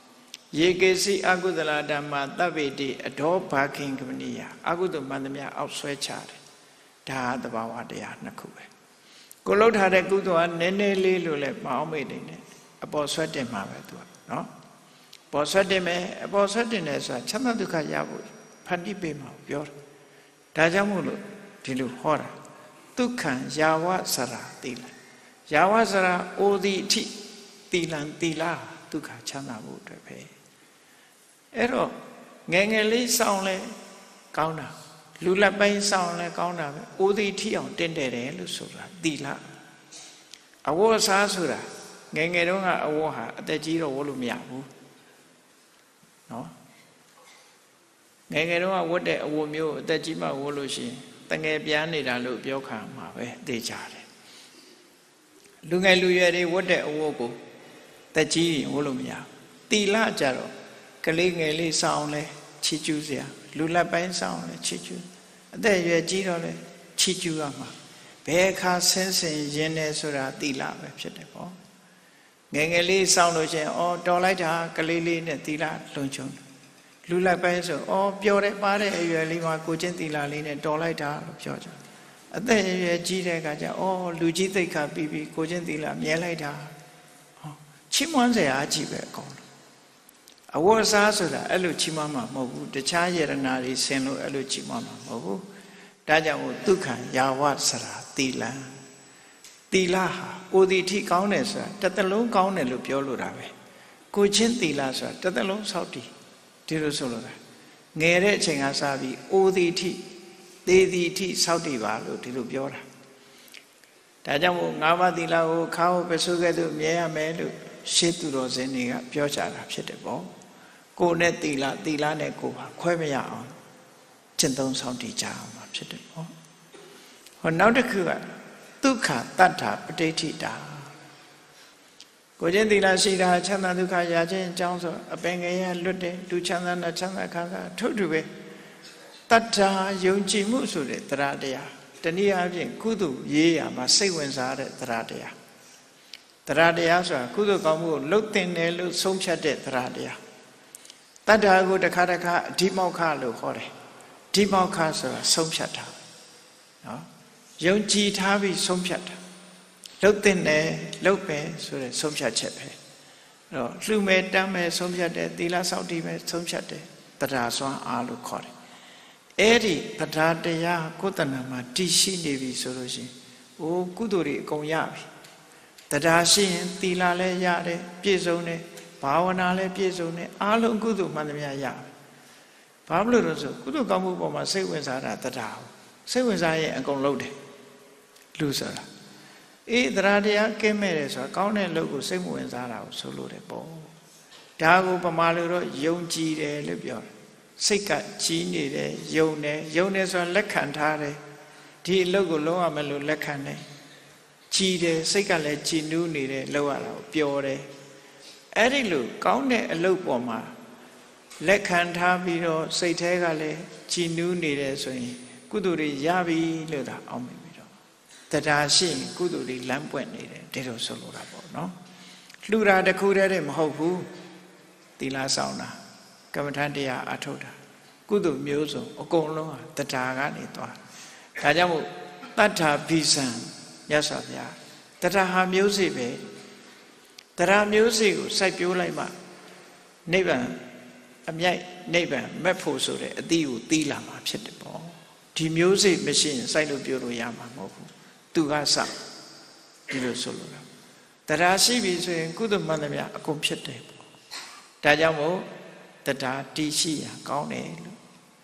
ယေကေစီအကုသလဓမ္မသဗ္ဗေတိအဒောဘာခင်ကမနိယအကုသိုလ်မှန်သမျှအောက်ဆွဲချတယ်ဒါသဘာဝတရားနှစ်ခုပဲကိုလှုပ်ထားတဲ့ကုသိုလ်ကနည်းနည်းလေးလို့လည်းမအောင်မေ့နေနဲ့အပေါ်ဆွဲတင်မှာပဲသူကနော်ပေါ်ဆွဲတင်မယ်အပေါ်ဆွဲတင်တယ်ဆိုတာချမ်းသာဒုက္ခရဖို့ဖန်တီးပေးမှာပြောတယ်ဒါကြောင့်မို့လို့ဒီလိုဟောတာဒုက္ခံယာဝစရာတိလယာဝစရာအိုဒီအထိတိလံတိလာဒုက္ခချမ်းသာဖို့အတွက်ပဲအဲ့တော့ငယ်ငယ်လေးစောင့်လဲကောင်းတာလူလက်ပိုင်းစောင့်လဲကောင်းတာပဲအိုဒီထိအောင်တင်းတယ်တယ်လို့ဆိုတာတိလာအဝတ်စားဆိုတာငယ်ငယ်တုန်းကအဝတ်ဟာအသက်ကြီးတော့ဝတ်လို့မရဘူးနော်ငယ်ငယ်တုန်းကဝတ်တဲ့အဝတ်မျိုးအသက်ကြီးမှဝတ်လို့ရှိရင်တငယ်ပြားနေတာလို့ပြောခံမှာပဲသိကြတယ်လူငယ်လူရွယ်တွေဝတ်တဲ့အဝတ်ကိုတက်ကြီးဝတ်လို့မရတီလကြတော့ကလေးငယ်လေးစောင်းလဲချီကျူးစရာလူလက်ပိုင်းစောင်းလဲချီကျူးအသက်ရွယ်ကြီးတော့လဲချီကျူးရမှာဘယ်အခါဆင်းဆင်းရင်းနေဆိုတာတီလပဲဖြစ်တယ်ပေါ့ငယ်ငယ်လေးစောင်းလို့ချင်းအော်တော်လိုက်တာကလေးလေးနဲ့တီလလုံချုံလူလက်ပိုင်းဆိုအော်ပျော်တယ်ပါတဲ့အရွယ်လေးမှာကိုချင်းတီလလေးနဲ့တော်လိုက်တာလို့ပြောကြအသက်အရွယ်ကြီးတဲ့အခါကျအော်လူကြီးသိက္ခာပြီးပြီးကိုချင်းတီလမြဲလိုက်တာချီးမွမ်းစရာအကြည့်ပဲအကောင်အဝတ်အစားဆိုတာအဲ့လိုချီးမွမ်းမှာမဟုတ်ဘူးတခြားယရနာတွေဆင်လို့အဲ့လိုချီးမွမ်းမှာမဟုတ်ဘူးဒါကြောင့်မို့ဒုက္ခံယာဝစရာတိလံတိလဟာကိုယ်ဒီထိကောင်းတယ်ဆိုတာတစ်သလုံးကောင်းတယ်လို့ပြောလို့တာပဲကိုချင်းတိလဆိုတာတစ်သလုံးစောက်တည်ဒီလိုဆိုလို့တာငယ်တဲ့အချိန်ကစပြီးအိုဒီထိသေဒီထိစောက်တည်ပါလို့ဒီလိုပြောတာဒါကြောင့်မို့ငါးပါးသီလကိုခါဟုပစုကဲ့သို့မြဲရမယ်လို့ရှေးသူတော်စင်တွေကပြောကြတာဖြစ်တယ်ပေါ့ကိုယ်နဲ့သီလသီလနဲ့ကိုယ်ပါခွဲမရအောင်ကျင့်သုံးဆောင်တည်ကြအောင်မှာဖြစ်တယ်ပေါ့ဟောနောက်တစ်ခုကဒုက္ခတတ္ထာပဋိဋ္ဌိတာကိုချင်းသီလရှိတာချမ်းသာဒုက္ခရခြင်းအကြောင်းဆိုအပင်ငယ်ရလွတ်တယ်လူချမ်းသာနဲ့ချမ်းသာခါခါထုတ်တူပဲတတ္ထာယုံကြည်မှုဆိုတဲ့တရားတရားတနည်းအားဖြင့်ကုသိုလ်ရေးရမှာစိတ်ဝင်စားတဲ့တရားတရားတရားတရားဆိုတာကုသိုလ်ကောင်းမှုကိုလှုပ်တင်တယ်လို့ဆုံးဖြတ်တဲ့တရားတရားတတ္ထာကိုတစ်ခါတစ်ခါအဓိမောက္ခလို့ခေါ်တယ်အဓိမောက္ခဆိုတာဆုံးဖြတ်တာနော်ယုံကြည်ထားပြီးဆုံးဖြတ်တာလှုပ်တင်တယ်လှုပ်ပဲဆိုတဲ့ဆုံးဖြတ်ချက်ပဲအဲ့တော့လှူမယ်တမ်းမယ်ဆုံးဖြတ်တယ်သီလစောင့်တည်မယ်ဆုံးဖြတ်တယ်တရားစွမ်းအားလို့ခေါ်တယ်အဲ့ဒီတရားတရားကိုယ်တဏ္ဍာမှာတည်ရှိနေပြီဆိုလို့ရှိရင်အိုးကုသိုလ်တွေအကုန်ရပြီတရားရှိရင်သီလလည်းရတယ်ပြည့်စုံတယ်ဘာဝနာလည်းပြည့်စုံတယ်အားလုံးကုသိုလ်မှန်သမျှရဘာလို့လဲဆိုကုသိုလ်ကောင်းမှုပေါ်မှာစိတ်ဝင်စားတာတရားစိတ်ဝင်စားရင်အကုန်လုပ်တယ်လူဆိုတာအေးတရားတရားကင်းမဲ့တယ်ဆိုတာကောင်းတဲ့လုပ်ကိုစိတ်မဝင်စားတာကိုဆိုလို့တယ်ပေါ့ဒါကိုပမာလို့တော့ယုံကြည်တယ်လို့ပြောတယ်စိတ်ကကြီးနေတယ်ယုံတယ်ယုံတယ်ဆိုတာလက်ခံထားတယ်ဒီအလုပ်ကိုလုံးဝမလို့လက်ခံတယ်ကြည်တယ်စိတ်ကလည်းကြည်နူးနေတယ်လောက်ရတာကိုပျော်တယ်အဲ့ဒီလိုကောင်းတဲ့အလုပ်ပေါ်မှာလက်ခံထားပြီးတော့စိတ်แท้ကလည်းကြည်နူးနေတယ်ဆိုရင်ကုသိုလ်တွေရပြီလို့သာအောက်မိပြီးတော့တရားရှိရင်ကုသိုလ်တွေလမ်းပွင့်နေတယ်ဒီလိုဆိုလိုတာပေါ့နော်လှူတာတစ်ခုတည်းမဟုတ်ဘူးသီလဆောင်တာကမ္မထတရားအထုတ်တာကုသိုလ်မျိုးစုံအကုန်လုံးဟာတရားကနေသွားဒါကြောင့်မို့တတ္ထာဘိဇံမြတ်စွာဘုရားတရားဟာမျိုးစေ့ပဲတရားမျိုးစေ့ကိုစိုက်ပျိုးလိုက်မှနိဗ္ဗာန်အမြိုက်နိဗ္ဗာန်မက်ဖို့ဆိုတဲ့အသီးကိုသီးလာမှာဖြစ်တယ်ပေါ့ဒီမျိုးစေ့မရှိရင်စိုက်လို့ပျိုးလို့ရမှာမဟုတ်ဘူးသူကစဒီလိုဆိုလို့တရားရှိပြီဆိုရင်ကုသိုလ်မှန်သမျှအကုန်ဖြစ်တယ်ပေါ့ဒါကြောင့်မို့တရားတည်ရှိရကောင်းတယ်လို့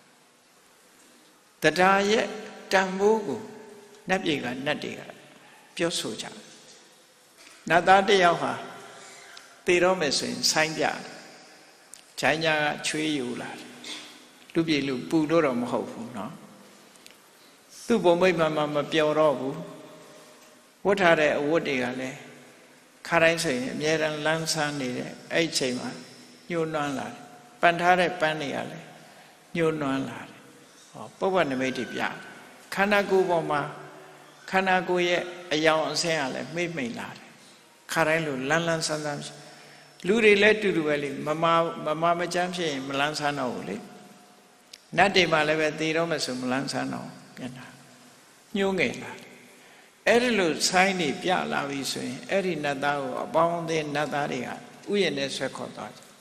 တရားရဲ့တန်ဖိုးကိုနတ်ပြည်ကနတ်တွေကပြောဆိုကြတယ်နတ်သားတယောက်ဟာသေတော့မယ်ဆိုရင်ဆိုင်းပြတယ်ဂျိုင်းညာကချွေးယူလာတယ်လူပြည်လူပူလို့တော့မဟုတ်ဘူးเนาะသူ့ဘုံမိတ်မှမပျော်တော့ဘူးဝတ်ထားတဲ့အဝတ်တွေကလည်းခါတိုင်းဆိုရင်အများရန်လန်းဆန်းနေတဲ့အဲ့ဒီချိန်မှာညှိုးနှွမ်းလာတယ်ပန်ထားတဲ့ပန်းတွေကလည်းညှိုးနှွမ်းလာတယ်ဟောပုပ္ပနိမိတ်ပြခန္ဓာကိုယ်ပေါ်မှာခန္ဓာကိုယ်ရဲ့အယောင်အဆင်းကလည်းမိမ့်မိန်လာတယ်ခါတိုင်းလိုလန်းလန်းဆန်းဆန်းလူတွေလည်းတူတူပဲလေမမမမမချမ်းဖြစ်ရင်မလန်းဆန်းတော့ဘူးလေနတ်တွေမှလည်းပဲသေတော့မှဆိုမလန်းဆန်းတော့ပြန်တာညှိုးငယ်လာအဲ့ဒီလိုဆိုင်းနေပြလာပြီဆိုရင်အဲ့ဒီနတ်သားကိုအပေါင်းအသင်းနတ်သားတွေကဥယျာဉ်နဲ့ဆွဲခေါ်သွားတယ်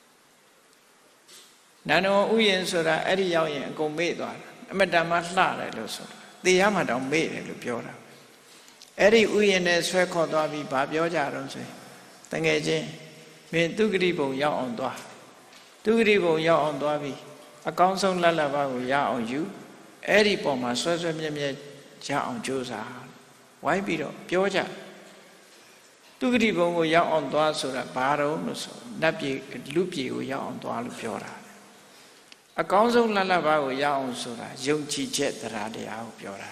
နန္ဒဝဥယျာဉ်ဆိုတာအဲ့ဒီရောက်ရင်အကုန်မေ့သွားတာအမတန်မှလှတယ်လို့ဆိုတာသေရမှတောင်မေ့တယ်လို့ပြောတာအဲ့ဒီဥယျာဉ်နဲ့ဆွဲခေါ်သွားပြီးဗာပြောကြတော့ဆိုရင်တငယ်ချင်းမင်းသူဂတိဘုံရောက်အောင်သွားသူဂတိဘုံရောက်အောင်သွားပြီးအကောင်းဆုံးလတ်လတ်ပါကိုရအောင်ယူအဲ့ဒီပုံမှာဆွဲဆွဲမြဲမြဲရအောင်ကြိုးစားဝိုင်းပြီးတော့ပြောကြသူဂတိဘုံကိုရောက်အောင်သွားဆိုတာဘာတော့လို့ဆိုနတ်ပြည်လူပြည်ကိုရောက်အောင်သွားလို့ပြောတာအကောင်းဆုံးလတ်လတ်ပါကိုရအောင်ဆိုတာယုံကြည်ချက်တရားတရားကိုပြောတာ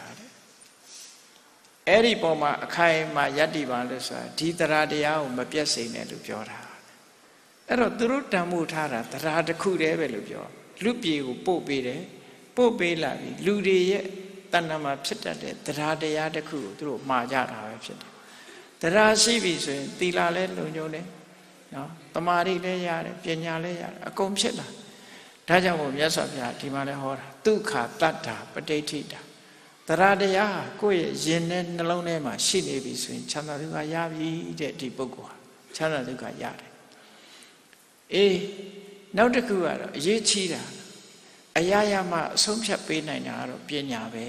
အဲ့ဒီပုံမှာအခိုင်အမာယက်တိပါလို့ဆိုတာဒီတရားတရားကိုမပြတ်စေနဲ့လို့ပြောတာအဲ့တော့သူတို့တန်ဖိုးထားတာတရားတစ်ခုတည်းပဲလို့ပြောလူပြည်ကိုပို့ပေးတယ်ပို့ပေးလာပြီလူတွေရဲ့တဏ္ဍာမှာဖြစ်တတ်တဲ့တရားတရားတစ်ခုကိုသူတို့မှားကြတာပဲဖြစ်တယ်တရားရှိပြီဆိုရင်သီလလည်းလုံခြုံတယ်နော်တမာတိလည်းရတယ်ပညာလည်းရတယ်အကုန်ဖြစ်လာဒါကြောင့်မို့မြတ်စွာဘုရားဒီမှာလည်းဟောတာဒုက္ခတတ္တာပဋိဋ္ဌိတာတရားတရားကိုယ့်ရဲ့ရင်နဲ့နှလုံးထဲမှာရှိနေပြီဆိုရင်ချမ်းသာဒုက္ခရပြီတဲ့ဒီပုဂ္ဂိုလ်ဟာချမ်းသာဒုက္ခရတယ်အေးနောက်တစ်ခုကတော့အရေးကြီးတာအရာရာမှအဆုံးဖြတ်ပေးနိုင်တာကတော့ပညာပဲ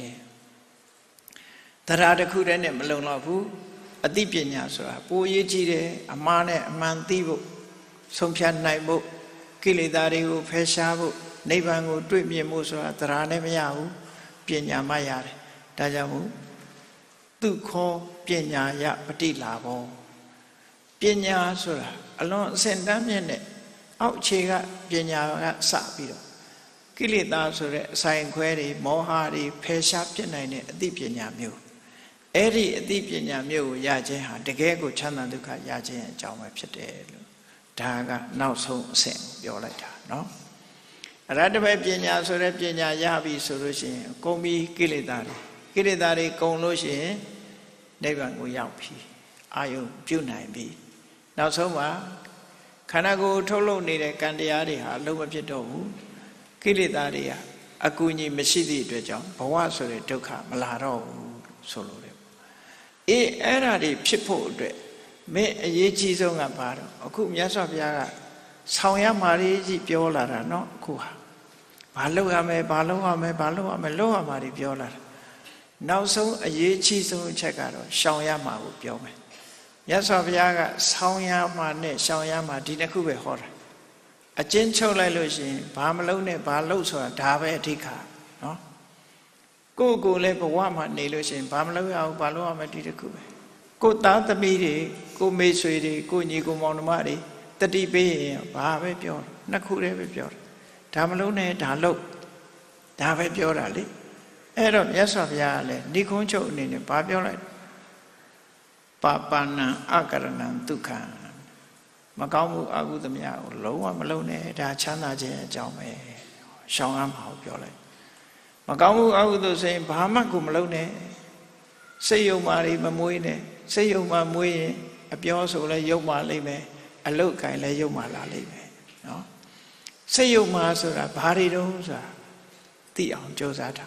တရားတစ်ခုတည်းနဲ့မလုံလောက်ဘူးအသိပညာဆိုတာပိုအရေးကြီးတယ်အမှားနဲ့အမှန်သိဖို့ဆုံးဖြတ်နိုင်ဖို့ကိလေသာတွေကိုဖယ်ရှားဖို့နိဗ္ဗာန်ကိုတွေ့မြင်ဖို့ဆိုတာတရားနဲ့မရဘူးပညာမှရတယ်ဒါကြောင့်မို့သူခောပညာယပฏิလာဘောပညာဆိုတာအလွန်အစင်တန်းမြင့်တဲ့အောက်ခြေကပညာကစပြီးတော့ကိလေသာဆိုတဲ့အဆိုင်ခွဲတွေမောဟတွေဖယ်ရှားပြစ်နိုင်တဲ့အသိပညာမျိုးအဲ့ဒီအသိပညာမျိုးကိုရခြင်းဟာတကယ်ကိုချမ်းသာဒုက္ခရခြင်းအကြောင်းပဲဖြစ်တယ်လို့ဒါကနောက်ဆုံးအဆင့်ပြောလိုက်တာเนาะအရဟတမေပညာဆိုတဲ့ပညာရပြီဆိုလို့ရှိရင်ကုန်ပြီကိလေသာတွေကိလေသာတွေကုန်လို့ရှိရင်နိဗ္ဗာန်ကိုရောက်ပြီအာယုပြုနိုင်ပြီနောက်ဆုံးမှာခန္ဓာကိုယ်ထုတ်လုပ်နေတဲ့ကံတရားတွေဟာအလုံးမဖြစ်တော့ဘူးကိလေသာတွေကအကူအညီမရှိသည့်အတွက်ကြောင့်ဘဝဆိုတဲ့ဒုက္ခမလာတော့ဘူးဆိုလို့တယ်အေးအဲ့ဓာတွေဖြစ်ဖို့အတွက်မင်းအရေးကြီးဆုံးကဘာတော့အခုမြတ်စွာဘုရားကဆောင်ရမာလေးကြီးပြောလာတာเนาะအခုဟာဘာလုပ်ရမလဲဘာလုပ်ရမလဲဘာလုပ်ရမလဲလုပ်ရမှာတွေပြောလာတာနောက်ဆုံးအရေးကြီးဆုံးအချက်ကတော့ရှောင်ရမှာကိုပြောမယ်မြတ်စွာဘုရားကဆောင်ရမှာနဲ့ရှောင်ရမှာဒီတစ်ခုပဲဟောတာအကျဉ်းချုပ်လိုက်လို့ရှိရင်ဘာမလုပ်နဲ့ဘာလုပ်ဆိုတာဒါပဲအဓိကเนาะကိုယ့်ကိုယ်လည်းဘဝမှာနေလို့ရှိရင်ဘာမလုပ်ရဘူးဘာလုပ်ရမလဲဒီတစ်ခုပဲကိုသားသမီးတွေကိုမေဆွေတွေကိုညီကိုမောင်နှမတွေတတိပေးရင်ဘာပဲပြောနှစ်ခုတည်းပဲပြောတာဒါမလုံးနဲ့ဒါလုပ်ဒါပဲပြောတာလေအဲ့တော့မြတ်စွာဘုရားကလည်းဏိကုံးချုပ်အနေနဲ့ဘာပြောလိုက်ပါပဏံအကရဏံဒုက္ခမကောင်းမှုအကုသမြကိုလုံးဝမလုံးနဲ့ဒါချမ်းသာခြင်းအကြောင်းပဲရှောင်ရမှာကိုပြောလိုက်မကောင်းမှုအကုသိုလ်ဆိုရင်ဘာမှကိုမလုံးနဲ့စိတ်ယုံမာတွေမမွေးနဲ့စိတ်ယုံမာမွေးရင်အပြောဆိုလဲယုံမာလိမ့်မယ်အလုတ်ကင်လဲယုံမာလာလိမ့်မယ်နော်စိတ်ယုံမာဆိုတာဘာတွေတုံးဆိုတာသိအောင်ကြိုးစားတာ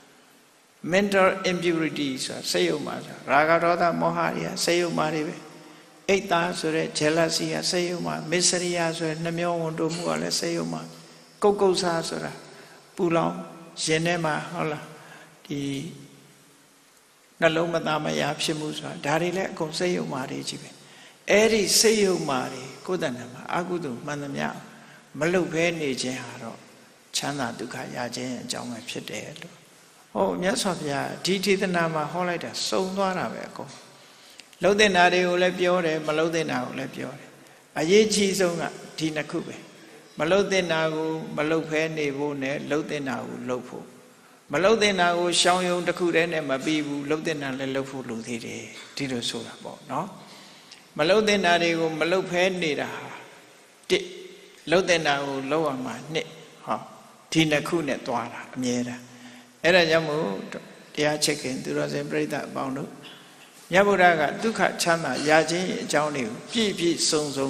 mental impurity ဆိုတာစိတ်ယုံမာဆိုတာရာဂဒေါသမောဟတွေကစိတ်ယုံမာတွေပဲအိတ်သားဆိုတဲ့ jealousy ကစိတ်ယုံမာမစ္စရိယဆိုတဲ့နှမျောဝန်တိုမှုကလည်းစိတ်ယုံမာကုတ်ကုတ်စားဆိုတာပူလောင်ရင်ထဲမှာဟုတ်လားဒီနှလုံးမသားမယားဖြစ်မှုဆိုတာဒါတွေလည်းအကုန်စိတ်ယုံမာတွေကြီးပဲအဲ့ဒီစိတ်ယုံမာတွေကိုယ်တဏ္ဍာမှာအကုသိုလ်မှန်သမျှမလုတ်ဘဲနေခြင်းဟာတော့ချမ်းသာဒုက္ခရခြင်းအကြောင်းပဲဖြစ်တယ်လို့ဟောမြတ်စွာဘုရားဒီဒေသနာမှာဟောလိုက်တာစုံသွားတာပဲအကုန်လှုပ်တဲ့နာတွေကိုလည်းပြောတယ်မလှုပ်တဲ့နာကိုလည်းပြောတယ်အရေးကြီးဆုံးကဒီနှစ်ခုပဲမလှုပ်တဲ့နာကိုမလှုပ်ဖဲနေဖို့နဲ့လှုပ်တဲ့နာကိုလှုပ်ဖို့မလှုပ်တဲ့နာကိုရှောင်းယုံတစ်ခုတည်းနဲ့မပြီးဘူးလှုပ်တဲ့နာလည်းလှုပ်ဖို့လိုသေးတယ်ဒီလိုဆိုတာပေါ့နော်မလှုပ်တဲ့နာတွေကိုမလှုပ်ဖဲနေတာတစ်လှုပ်တဲ့နာကိုလှုပ်ရမှာနှစ်ဟောဒီနှစ်ခုနဲ့သွားတာအမြဲတမ်းအဲ့ဒါကြောင့်မို့တရားချက်ခင်သူတော်စင်ပြိဿအပေါင်းတို့မြတ်ဗုဒ္ဓကဒုက္ခချမ်းသာရခြင်းအကြောင်းတွေကိုပြည့်ပြည့်စုံစုံနဲ့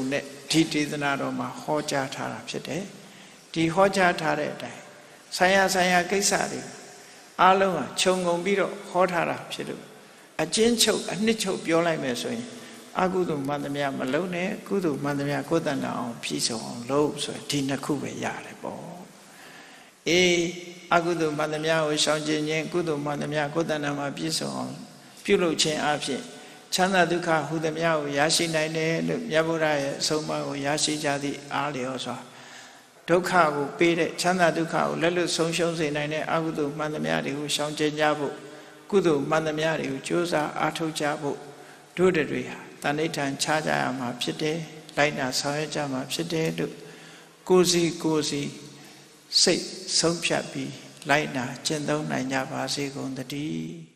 ဒီဒေသနာတော်မှာဟောကြားထားတာဖြစ်တယ်ဒီဟောကြားထားတဲ့အတိုင်းဆိုင်ရာဆိုင်ရာကိစ္စတွေအားလုံးကခြုံငုံပြီးတော့ဟောထားတာဖြစ်လို့အကျဉ်းချုပ်အနှစ်ချုပ်ပြောလိုက်မယ်ဆိုရင်အကုသိုလ်မှန်သမျှမလုံးနဲ့ကုသိုလ်မှန်သမျှကိုယ်တဏ္ဍာအောင်ဖြည့်စုံအောင်လုပ်ဆိုဒီနှစ်ခုပဲရတယ်ပေါ့အေးအကုသိုလ်မှန်သမျှကိုရှောင်ကျဉ်ခြင်းကုသိုလ်မှန်သမျှကိုယ်တဏ္ဍာမှာပြည့်စုံအောင်ပြုလုပ်ခြင်းအပြင်ချမ်းသာဒုက္ခဟူသမျှကိုရရှိနိုင်တယ်လို့မြတ်ဗုဒ္ဓရဲ့အဆုံးအမကိုရရှိကြသည့်အားလျော်စွာဒုက္ခကိုပေးတဲ့ချမ်းသာဒုက္ခကိုလက်လွတ်ဆုံးရှုံးစေနိုင်တဲ့အကုသိုလ်မှန်သမျှတွေကိုရှောင်ကျဉ်ကြဖို့ကုသိုလ်မှန်သမျှတွေကိုကြိုးစားအားထုတ်ကြဖို့တို့တွေဟာတဏိဋ္ဌံချကြရမှာဖြစ်တယ်လိုက်နာဆောင်ရွက်ကြမှာဖြစ်တယ်လို့ကိုယ်စီကိုယ်စီစိတ်ဆုံးဖြတ်ပြီးလိုက်နာကျင့်သုံးနိုင်ကြပါစေကုန်သတည်း